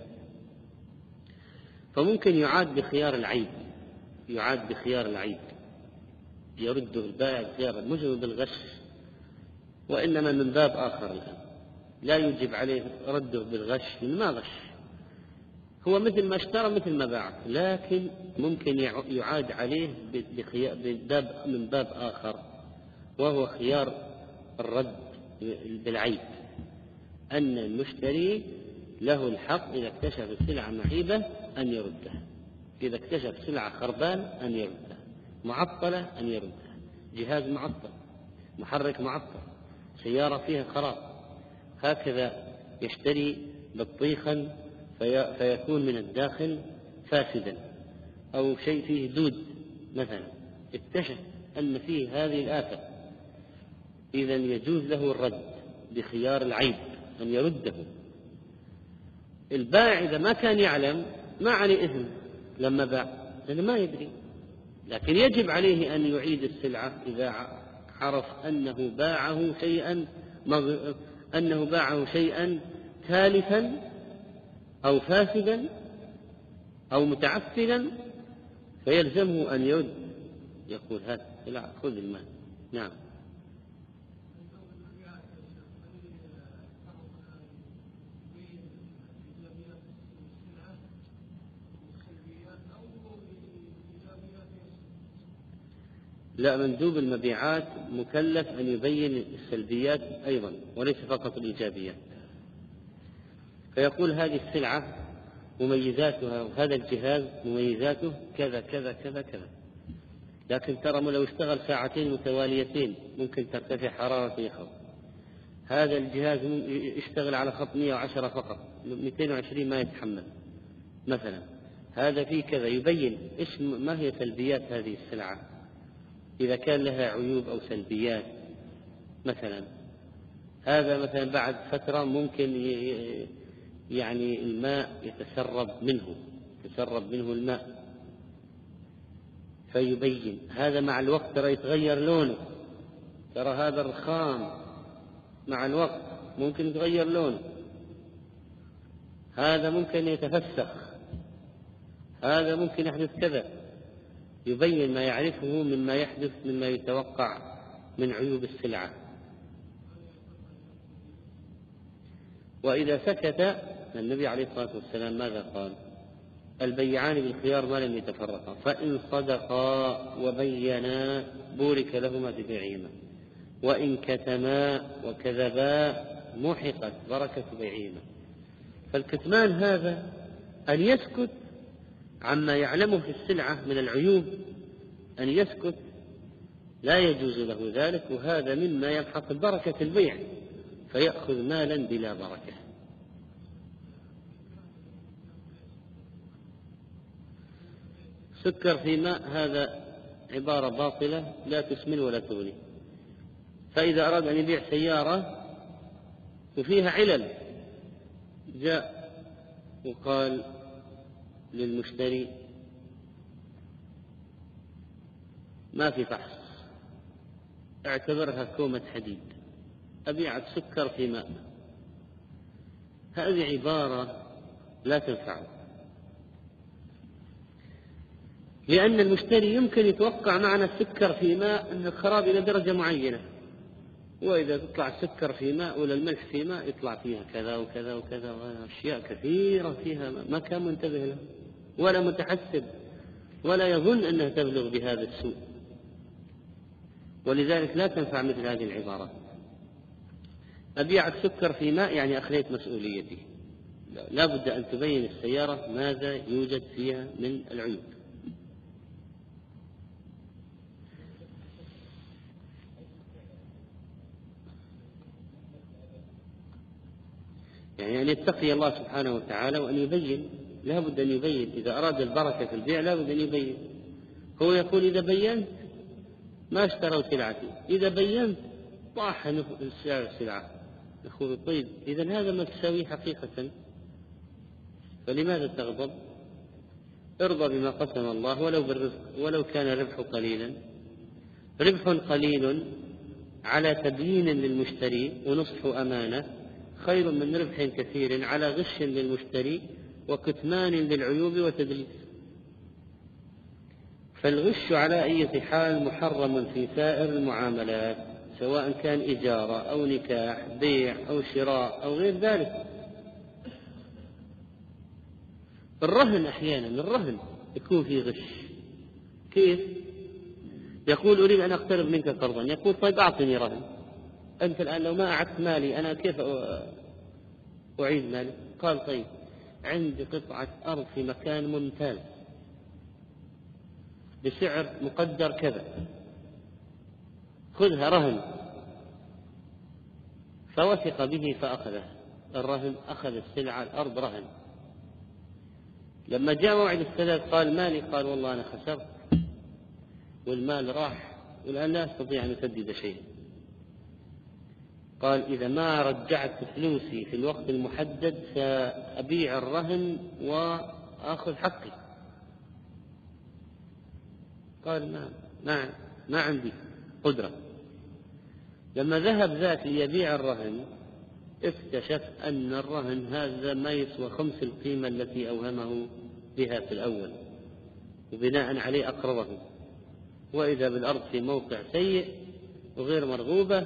فممكن يعاد بخيار العيب، يعاد بخيار العيب يرده البائع بخيار، مش بالغش، وإنما من باب آخر الآن لا يجب عليه رده بالغش، من ما غش، هو مثل ما اشترى مثل ما باع، لكن ممكن يعاد عليه من باب آخر، وهو خيار الرد بالعيب، أن المشتري له الحق إذا اكتشف السلعة معيبة أن يردها، إذا اكتشف سلعة خربان أن يردها، معطلة أن يردها، جهاز معطل، محرك معطل، سيارة فيها خراب، هكذا يشتري بطيخا في فيكون من الداخل فاسدا، أو شيء فيه دود مثلا، اكتشف أن فيه هذه الآفة، إذا يجوز له الرد بخيار العيب أن يرده. البائع إذا ما كان يعلم ما عليه إثم لما باع، لأنه ما يدري، لكن يجب عليه أن يعيد السلعة إذا عرف أنه باعه شيئا أنه باعه شيئا تالفا أو فاسدا أو متعفنا، فيلزمه أن يرد، يقول هات السلعة خذ المال. نعم. لا، مندوب المبيعات مكلف أن يبين السلبيات أيضا وليس فقط الإيجابيات، فيقول هذه السلعة مميزاتها وهذا الجهاز مميزاته كذا كذا كذا كذا، لكن ترى لو اشتغل ساعتين متواليتين ممكن ترتفع حرارة الخط، هذا الجهاز يشتغل على خط مئة وعشرة فقط، مئتين وعشرين ما يتحمل مثلا، هذا فيه كذا، يبين إيش ما هي سلبيات هذه السلعة، إذا كان لها عيوب أو سلبيات مثلا. هذا مثلا بعد فترة ممكن يعني الماء يتسرب منه يتسرب منه الماء، فيبين هذا مع الوقت ترى يتغير لونه، ترى هذا الرخام مع الوقت ممكن يتغير لونه، هذا ممكن يتفسخ، هذا ممكن يحدث كذا، يبين ما يعرفه مما يحدث مما يتوقع من عيوب السلعة. وإذا سكت النبي عليه الصلاة والسلام ماذا قال؟ البيعان بالخيار ما لم يتفرقا، فإن صدقا وبينا بورك لهما في بيعهما، وإن كتما وكذبا محقت بركة بيعهما. فالكتمان هذا أن يسكت عما يعلمه في السلعة من العيوب، أن يسكت لا يجوز له ذلك، وهذا مما يمحق بركة البيع فيأخذ مالا بلا بركة. سكر في ماء هذا عبارة باطلة لا تسمن ولا تغني، فإذا أراد أن يبيع سيارة وفيها علل، جاء وقال للمشتري ما في فحص، اعتبرها كومة حديد، أبيعك سكر في ماء، هذه عبارة لا تنفعه، لأن المشتري يمكن يتوقع معنى السكر في ماء أن الخراب إلى درجة معينة، وإذا تطلع السكر في ماء ولا الملح في ماء يطلع فيها كذا وكذا وكذا وأشياء كثيرة فيها ما كان منتبه له ولا متحسب ولا يظن أنها تبلغ بهذا السوء، ولذلك لا تنفع مثل هذه العبارات. أبيعك سكر في ماء يعني أخليت مسؤوليتي، لا بد أن تبين السيارة ماذا يوجد فيها من العيوب. يعني أن يتقي الله سبحانه وتعالى وأن يبين، لا بد أن يبين، إذا أراد البركة في البيع لا بد أن يبين. هو يقول إذا بينت ما اشتروا سلعتي، إذا بينت طاح سعر السلعة. نقول طيب إذا هذا ما تساويه حقيقة، فلماذا تغضب؟ ارضى بما قسم الله ولو بالرزق ولو كان الربح قليلا. ربح قليل على تبيين للمشتري ونصح أمانة خير من ربح كثير على غش للمشتري وكتمان للعيوب وتدليس. فالغش على أي حال محرم في سائر المعاملات، سواء كان إجارة أو نكاح، بيع أو شراء أو غير ذلك. الرهن أحيانا الرهن يكون فيه غش. كيف؟ يقول أريد أن أقترض منك قرضا، يقول طيب أعطني رهن. أنت الآن لو ما أعدت مالي أنا كيف أعيد مالي؟ قال طيب عندي قطعة أرض في مكان ممتاز بسعر مقدر كذا، خذها رهن. فوثق به فأخذه الرهن، أخذ السلعة الأرض رهن. لما جاء موعد السداد قال مالي، قال والله أنا خسرت والمال راح والآن لا أستطيع أن أسدد شيئا. قال إذا ما رجعت فلوسي في الوقت المحدد سأبيع الرهن وأخذ حقي. قال ما ما ما عندي قدرة. لما ذهب ذاك ليبيع الرهن اكتشف أن الرهن هذا ما يسوى خمس القيمة التي أوهمه بها في الأول، وبناء عليه أقرضه. وإذا بالأرض في موقع سيء وغير مرغوبة،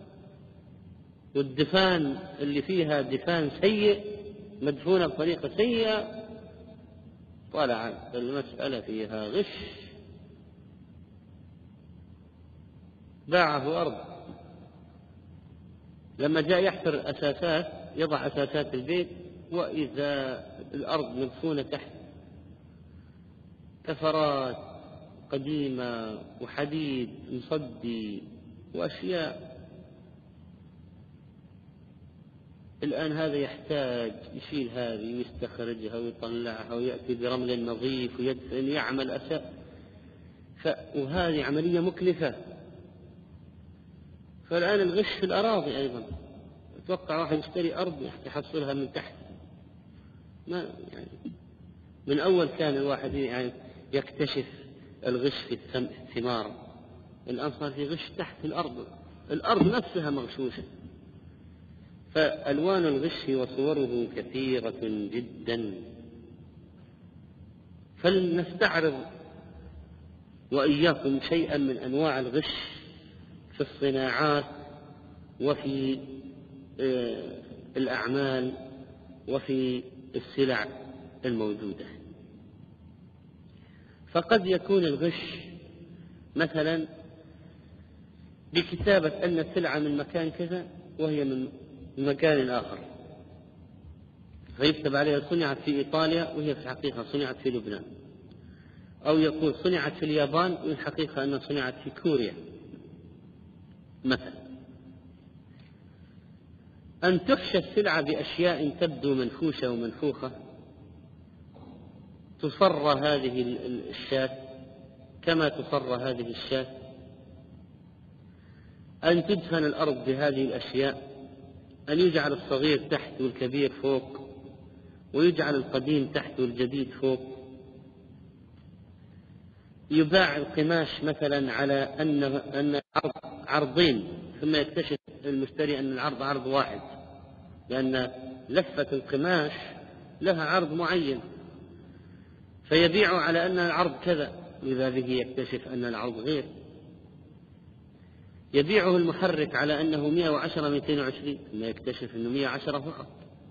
والدفان اللي فيها دفان سيء مدفونة بطريقة سيئة، طلع المسألة فيها غش، باعه أرض. لما جاء يحفر أساسات يضع أساسات البيت، وإذا الأرض مدفونة تحت كفرات قديمة وحديد مصدي وأشياء. الآن هذا يحتاج يشيل هذه ويستخرجها ويطلعها ويأتي برمل نظيف ويدفن يعمل أساس، وهذه عملية مكلفة. فالآن الغش في الأراضي أيضا، أتوقع واحد يشتري أرض يحصلها من تحت، ما يعني من أول كان الواحد يعني يكتشف الغش في الثمار، الآن صار في غش تحت الأرض، الأرض نفسها مغشوشة. فألوان الغش وصوره كثيرة جدا، فلنستعرض وإياكم شيئا من أنواع الغش في الصناعات وفي الأعمال وفي السلع الموجودة. فقد يكون الغش مثلا بكتابة أن السلعة من مكان كذا وهي من مكان آخر، فيكتب عليها صنعت في إيطاليا وهي في الحقيقة صنعت في لبنان، أو يقول صنعت في اليابان والحقيقة أنها صنعت في كوريا مثلا. أن تحشى السلعة بأشياء تبدو منفوشة ومنفوخة، تصر هذه الشاة كما تصر هذه الشاة، أن تدفن الأرض بهذه الأشياء، أن يجعل الصغير تحت والكبير فوق، ويجعل القديم تحت والجديد فوق. يباع القماش مثلا على أن أن العرض عرضين، ثم يكتشف المشتري أن العرض عرض واحد، لأن لفة القماش لها عرض معين، فيبيع على أن العرض كذا، لذا به يكتشف أن العرض غير. يبيعه المحرك على أنه مئة وعشرة مئتين وعشرين، ثم يكتشف أنه مئة وعشرة فقط.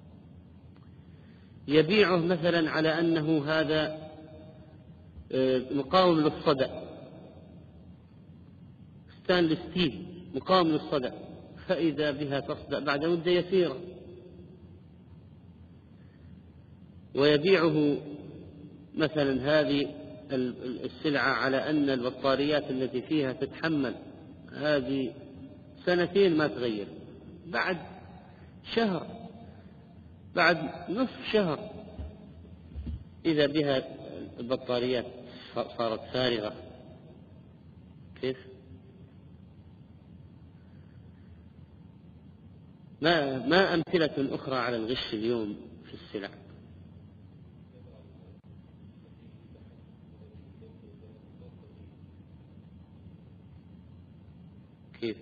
يبيعه مثلا على أنه هذا مقاوم للصدأ، ستانلس ستيل مقاوم للصدأ، فإذا بها تصدأ بعد مدة يسيرة. ويبيعه مثلا هذه السلعة على أن البطاريات التي فيها تتحمل هذه سنتين ما تغير، بعد شهر بعد نصف شهر إذا بها البطاريات صارت فارغة. كيف؟ ما ما أمثلة أخرى على الغش اليوم في السلع؟ كيف؟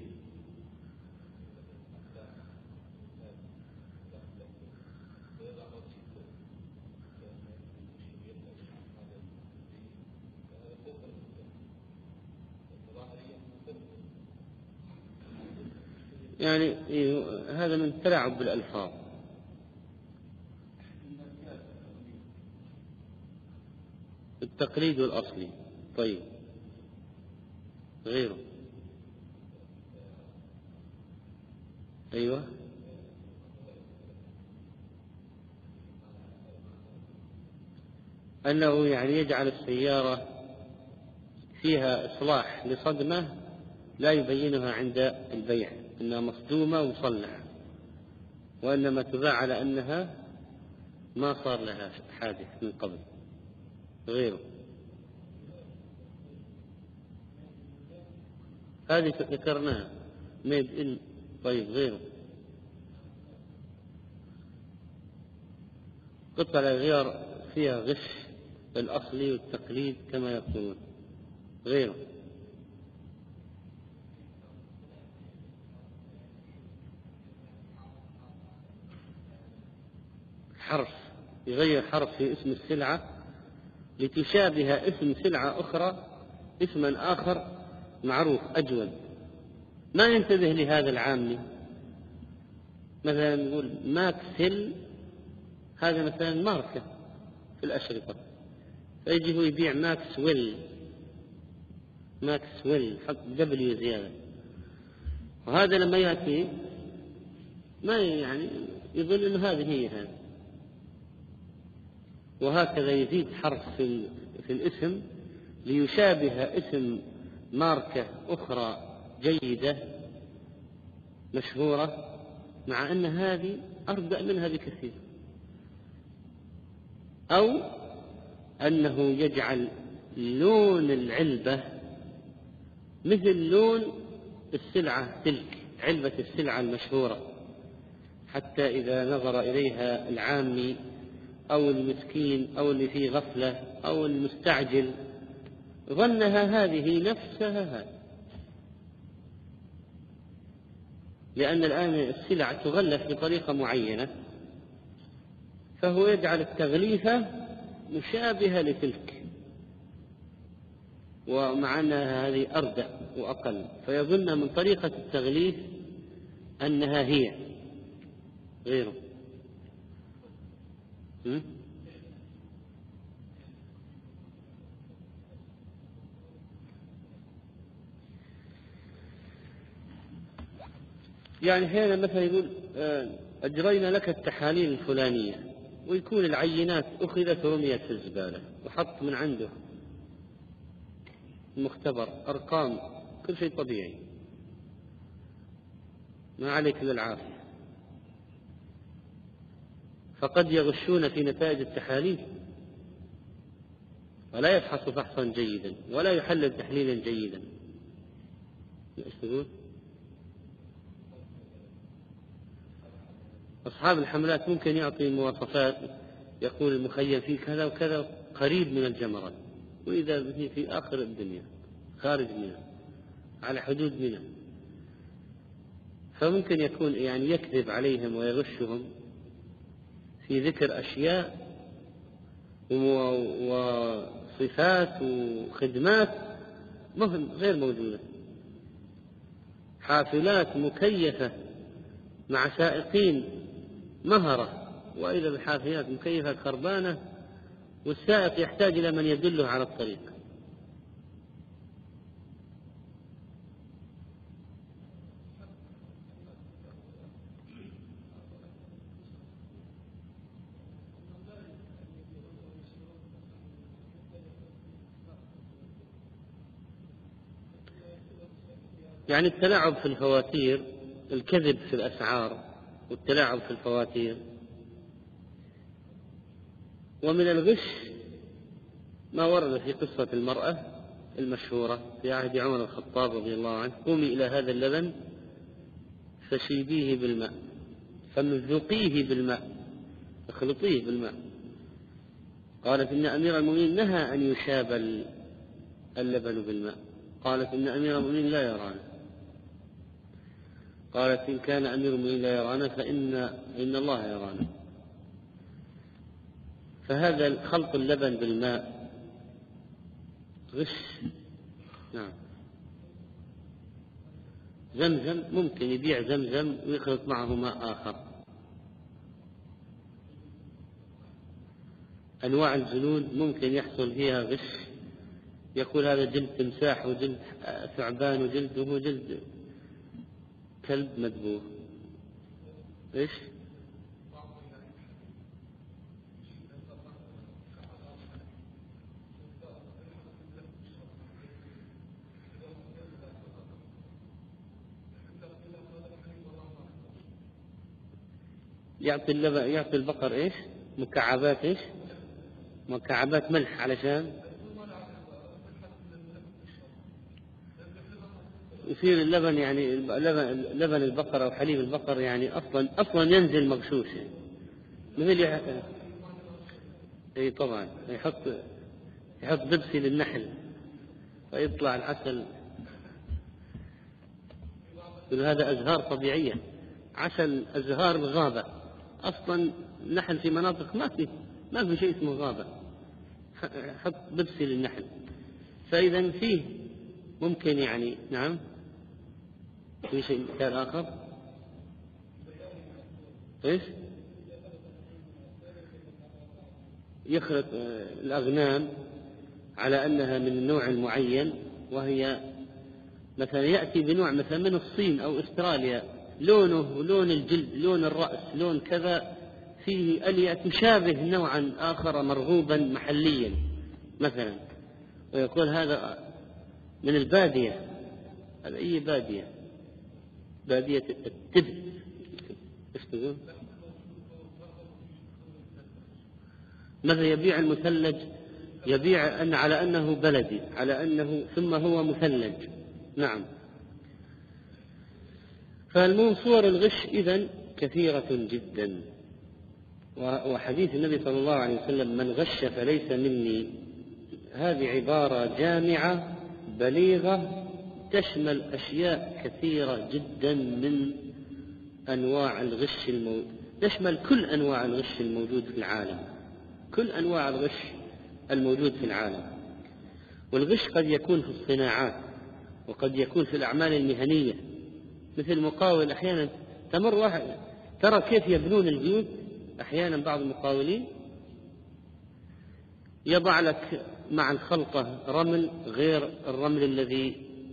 يعني هذا من التلاعب بالألفاظ. التقليد والأصلي. طيب، غيره. أيوة. أنه يعني يجعل السيارة فيها إصلاح لصدمة لا يبينها عند البيع، أنها مصدومة ومصلحة، وإنما تباع على أنها ما صار لها حادث من قبل. غيره. هذه ذكرناها ميد إن. طيب، غيره. قطع الغيار فيها غش الأصلي والتقليد كما يقولون. غيره. حرف، يغير حرف في اسم السلعة لتشابه اسم سلعة أخرى اسما آخر معروف أجود، ما ينتبه لهذا العامي. مثلا نقول ماكسل، هذا مثلا ماركة في الأشرطة، فيجي هو يبيع ماكسويل، ماكسويل حط دبليو زيادة، وهذا لما يأتي ما يعني يظن أن هذه هي هذه. وهكذا يزيد حرف في, في الاسم ليشابه اسم ماركة أخرى جيدة مشهورة، مع أن هذه أردأ منها بكثير. أو أنه يجعل لون العلبة مثل لون السلعة تلك، علبة السلعة المشهورة، حتى إذا نظر إليها العامي أو المسكين أو اللي فيه غفلة أو المستعجل ظنها هذه نفسها هذه، لأن الآن السلع تغلف بطريقة معينة، فهو يجعل التغليفة مشابهة لتلك، ومع أنها هذه أردأ وأقل، فيظن من طريقة التغليف أنها هي. غيره. م? يعني أحيانا مثلا يقول أجرينا لك التحاليل الفلانية، ويكون العينات أخذت ورميت في الزبالة، وحط من عنده المختبر أرقام كل شيء طبيعي، ما عليك إلا العافية. فقد يغشون في نتائج التحاليل ولا يفحص فحصا جيدا ولا يحلل تحليلا جيدا. ايش تقول؟ أصحاب الحملات ممكن يعطي مواصفات، يقول المخيم فيه كذا وكذا قريب من الجمرات، وإذا به في آخر الدنيا خارج منها على حدود منها. فممكن يكون يعني يكذب عليهم ويغشهم في ذكر أشياء وصفات وخدمات مهم غير موجودة. حافلات مكيفة مع سائقين مهرة، وإذا بالحافلات مكيفة خربانة والسائق يحتاج إلى من يدله على الطريق. يعني التلاعب في الفواتير، الكذب في الأسعار والتلاعب في الفواتير. ومن الغش ما ورد في قصة المرأة المشهورة في عهد عمر الخطاب رضي الله عنه: قومي إلى هذا اللبن فشيبيه بالماء، فمذقيه بالماء، اخلطيه بالماء. قالت: إن أمير المؤمنين نهى أن يشاب اللبن بالماء. قالت: إن أمير المؤمنين لا يرانا. قالت: إن كان أمير المؤمنين لا يرانا فإن إن الله يرانا. فهذا خلط اللبن بالماء غش. نعم. زمزم ممكن يبيع زمزم ويخلط معه ماء آخر. أنواع الجلود ممكن يحصل فيها غش، يقول هذا جلد تمساح وجلد ثعبان وجلد وهو جلد كلب مذبوح. إيش؟ يعطي اللبن، يعطي البقر إيش؟ مكعبات إيش؟ مكعبات ملح علشان يصير اللبن، يعني لبن, لبن البقر أو حليب البقر يعني أصلا أصلا ينزل مغشوش، يعني مثل يحط. أي طبعا يحط يحط بيبسي للنحل فيطلع العسل. هذا أزهار طبيعية، عسل أزهار الغابة. أصلا النحل في مناطق ما في ما في شيء اسمه غابة، حط بيبسي للنحل. فإذا فيه ممكن يعني. نعم. في شيء مثال آخر إيش؟ يخلط الأغنام على أنها من النوع المعين، وهي مثلا يأتي بنوع مثلا من الصين أو أستراليا، لونه لون الجلد، لون الرأس، لون كذا، فيه ألية تشابه نوعا آخر مرغوبا محليا مثلا، ويقول هذا من البادية. هذا أي بادية؟ بادية التبت. إيش تقول؟ ماذا يبيع المثلج؟ يبيع أن على أنه بلدي، على أنه ثم هو مثلج. نعم. فالمهم صور الغش إذن كثيرة جدا. وحديث النبي صلى الله عليه وسلم: من غش فليس مني، هذه عبارة جامعة بليغة تشمل أشياء كثيرة جدا من أنواع الغش الموجود، تشمل كل أنواع الغش الموجود في العالم، كل أنواع الغش الموجود في العالم. والغش قد يكون في الصناعات، وقد يكون في الأعمال المهنية، مثل مقاول. أحيانا تمر واحد، ترى كيف يبنون البيوت. أحيانا بعض المقاولين يضع لك مع الخلطة رمل غير الرمل الذي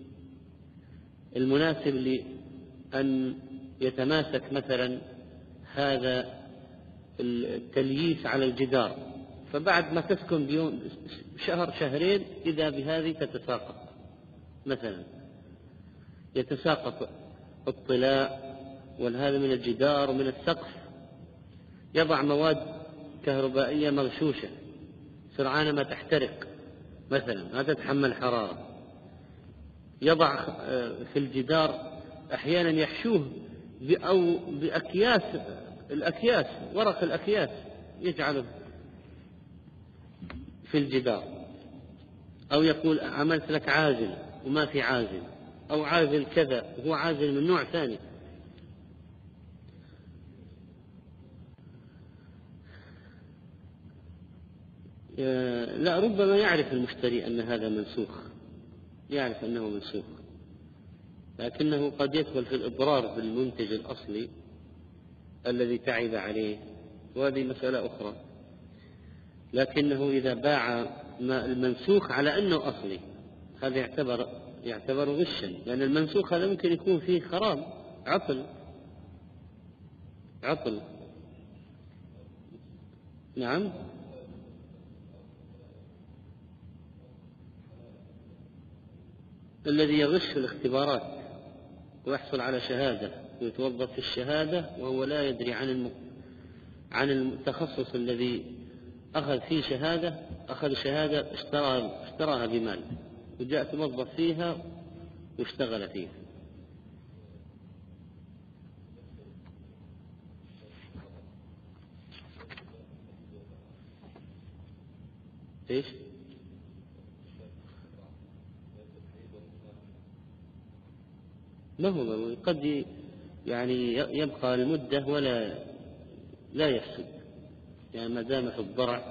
المناسب لأن يتماسك مثلا هذا التلييس على الجدار. فبعد ما تسكن بيوم شهر شهرين إذا بهذه تتساقط، مثلا يتساقط الطلاء والهذا من الجدار ومن السقف. يضع مواد كهربائية مغشوشة سرعان ما تحترق مثلا، ما تتحمل حرارة. يضع في الجدار أحيانا يحشوه أو بأكياس الأكياس، ورق الأكياس يجعله في الجدار، أو يقول عملت لك عازل وما في عازل، أو عازل كذا وهو عازل من نوع ثاني. لا، ربما يعرف المشتري أن هذا منسوخ، يعرف أنه منسوخ، لكنه قد يدخل في الإضرار بالمنتج الأصلي الذي تعب عليه، وهذه مسألة أخرى. لكنه إذا باع المنسوخ على أنه أصلي، هذا يعتبر يعتبر غشا، لأن المنسوخ هذا ممكن يكون فيه خراب، عطل عطل نعم. الذي يغش في الاختبارات ويحصل على شهادة ويتوظف في الشهادة وهو لا يدري عن الم... عن التخصص الذي أخذ فيه شهادة، أخذ شهادة اشتراها, اشتراها بمال وجاء توظف فيها واشتغل فيها. إيش؟ ما هو قد يعني يبقى المدة ولا لا يفسد، يعني ما دام في الضرع.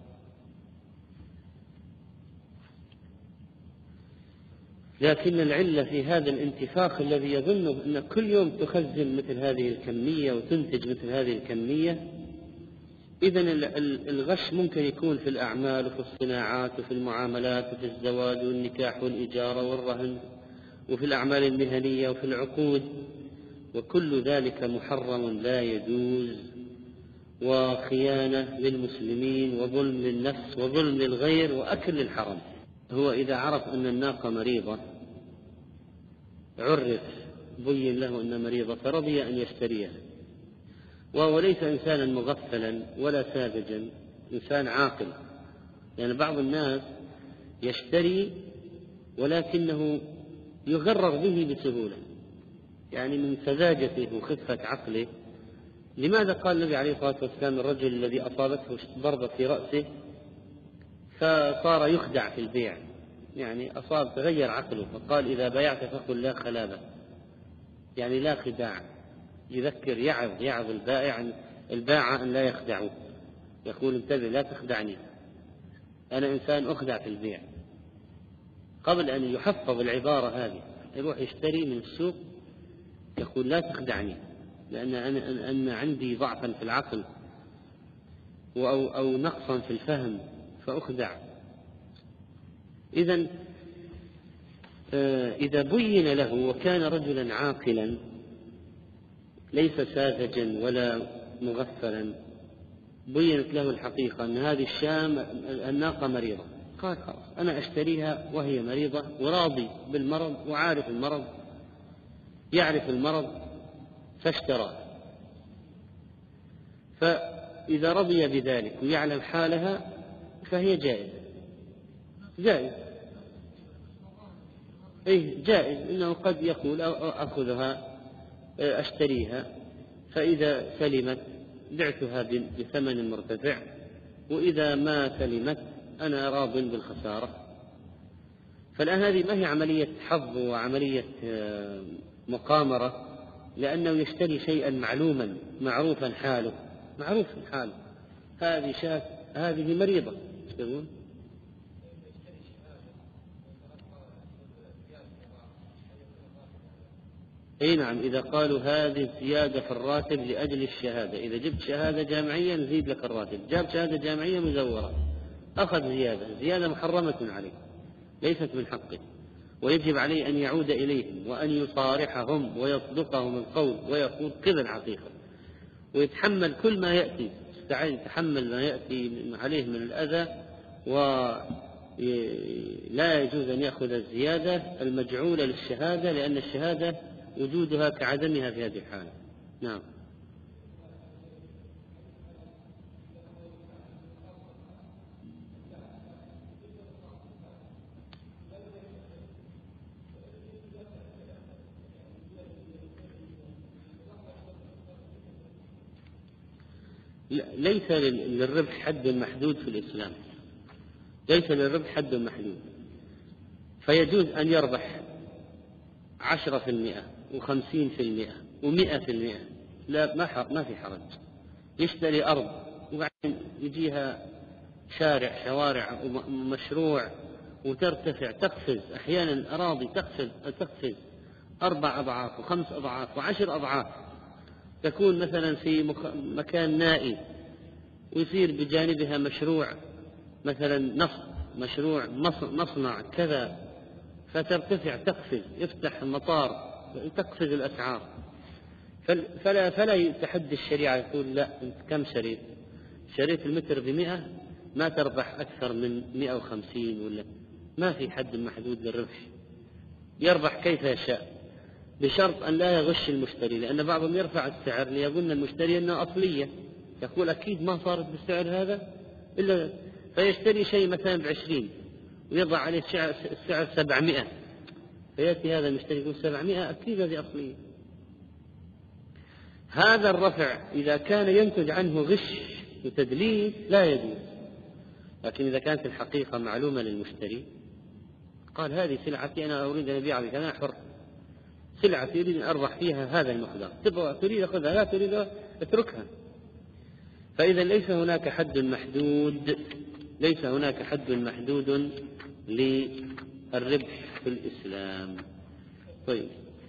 لكن العلة في هذا الانتفاخ الذي يظنه أن كل يوم تخزن مثل هذه الكمية وتنتج مثل هذه الكمية. إذن الغش ممكن يكون في الأعمال وفي الصناعات وفي المعاملات وفي الزواج والنكاح والإجارة والرهن وفي الأعمال المهنية وفي العقود، وكل ذلك محرم لا يجوز، وخيانة للمسلمين وظلم للنفس وظلم للغير وأكل للحرم. هو إذا عرف أن الناقة مريضة، عرف بين له أن مريضة فرضي أن يشتريها، وهو ليس إنسانا مغفلا ولا ساذجا، إنسان عاقل. لأن يعني بعض الناس يشتري ولكنه يغرر به بسهولة، يعني من سذاجته وخفة عقله. لماذا قال النبي عليه الصلاة والسلام الرجل الذي أصابته ضربة في رأسه فصار يخدع في البيع، يعني أصاب تغير عقله، فقال إذا بيعت فقل لا خلابة، يعني لا خداع. يذكر يعظ يعظ البائع الباعة أن لا يخدعه، يقول انتبه لا تخدعني، أنا إنسان أخدع في البيع. قبل أن يحفظ العبارة هذه يروح يشتري من السوق يقول لا تخدعني، لأن أنا أن عندي ضعفا في العقل أو, أو نقصا في الفهم فأخدع. إذن إذا بين له وكان رجلا عاقلا ليس ساذجا ولا مغفلا، بينت له الحقيقة أن هذه الشام الناقة مريضة، قال خلاص أنا أشتريها وهي مريضة وراضي بالمرض وعارف المرض، يعرف المرض فاشترى. فإذا رضي بذلك ويعلم حالها فهي جائز جائز إيه جائز إنه قد يقول أخذها أشتريها، فإذا سلمت بعتها بثمن مرتفع، وإذا ما سلمت أنا راض بالخسارة. فالآن هذه ما هي عملية حظ وعملية مقامرة، لأنه يشتري شيئا معلوما معروفا حاله معروف حاله. هذه شاة هذه مريضة يقولون اي نعم، إذا قالوا هذه زيادة في الراتب لأجل الشهادة، إذا جبت شهادة جامعية نزيد لك الراتب، جاب شهادة جامعية مزورة أخذ زيادة، زيادة محرمة عليه ليست من حقه، ويجب عليه أن يعود إليهم وأن يصارحهم ويصدقهم القول ويقول كذا الحقيقة، ويتحمل كل ما يأتي، يتحمل ما يأتي عليه من الأذى، ولا يجوز أن يأخذ الزيادة المجعولة للشهادة، لأن الشهادة وجودها كعدمها في هذه الحالة. نعم. ليس للربح حد محدود في الإسلام، ليس للربح حد محدود، فيجوز أن يربح عشرة في المئة وخمسين في المئة ومئة في المئة، لا ما في حرج. يشتري أرض وبعدين يجيها شارع شوارع ومشروع وترتفع تقفز، أحيانا الأراضي تقفز تقفز أربع أضعاف وخمس أضعاف وعشر أضعاف، تكون مثلا في مكان نائي ويصير بجانبها مشروع مثلا نفط، مشروع مصنع كذا، فترتفع تقفز، يفتح المطار تقفز الأسعار. فلا فلا يتحدى الشريعة يقول لا أنت كم شريت؟ شريت المتر بمئة ما تربح أكثر من مئة وخمسين، ولا ما في حد محدود للربح، يربح كيف يشاء بشرط أن لا يغش المشتري، لأن بعضهم يرفع السعر ليظن المشتري أنه أصلية، يقول أكيد ما صارت بالسعر هذا إلا، فيشتري شيء مثلا بعشرين ويضع عليه السعر سبعمائة، فيأتي هذا المشتري يقول سبعمائة أكيد هذه أصلية. هذا الرفع إذا كان ينتج عنه غش وتدليس لا يجوز، لكن إذا كانت الحقيقة معلومة للمشتري قال هذه سلعتي أنا أريد أن أبيعها بك، أنا حر، سلعتي أريد أن أربح فيها هذا المقدار، تبغى تريد أخذها لا تريد اتركها. فإذا ليس هناك حد محدود، ليس هناك حد محدود للربح في الإسلام. طيب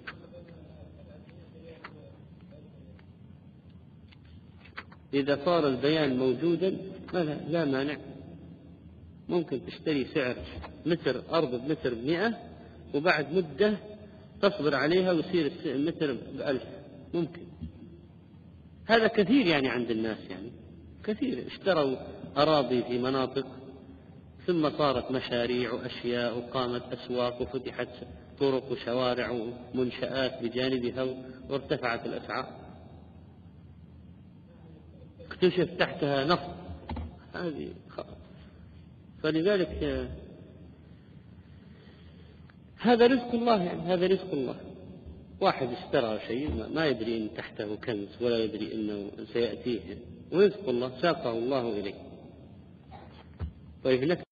إذا صار البيان موجودا لا مانع، ممكن تشتري سعر متر أرض بمتر بمئة وبعد مدة تصبر عليها ويصير المتر بألف، ممكن. هذا كثير يعني عند الناس، يعني كثير اشتروا أراضي في مناطق ثم صارت مشاريع وأشياء وقامت أسواق وفتحت طرق وشوارع ومنشآت بجانبها وارتفعت الأسعار، اكتشف تحتها نفط، هذه خطأ. فلذلك هذا رزق الله، يعني هذا رزق الله. واحد اشترى شيء ما يدري إن تحته كنز ولا يدري إنه سيأتيه، ورزق الله ساقه الله إليه. طيب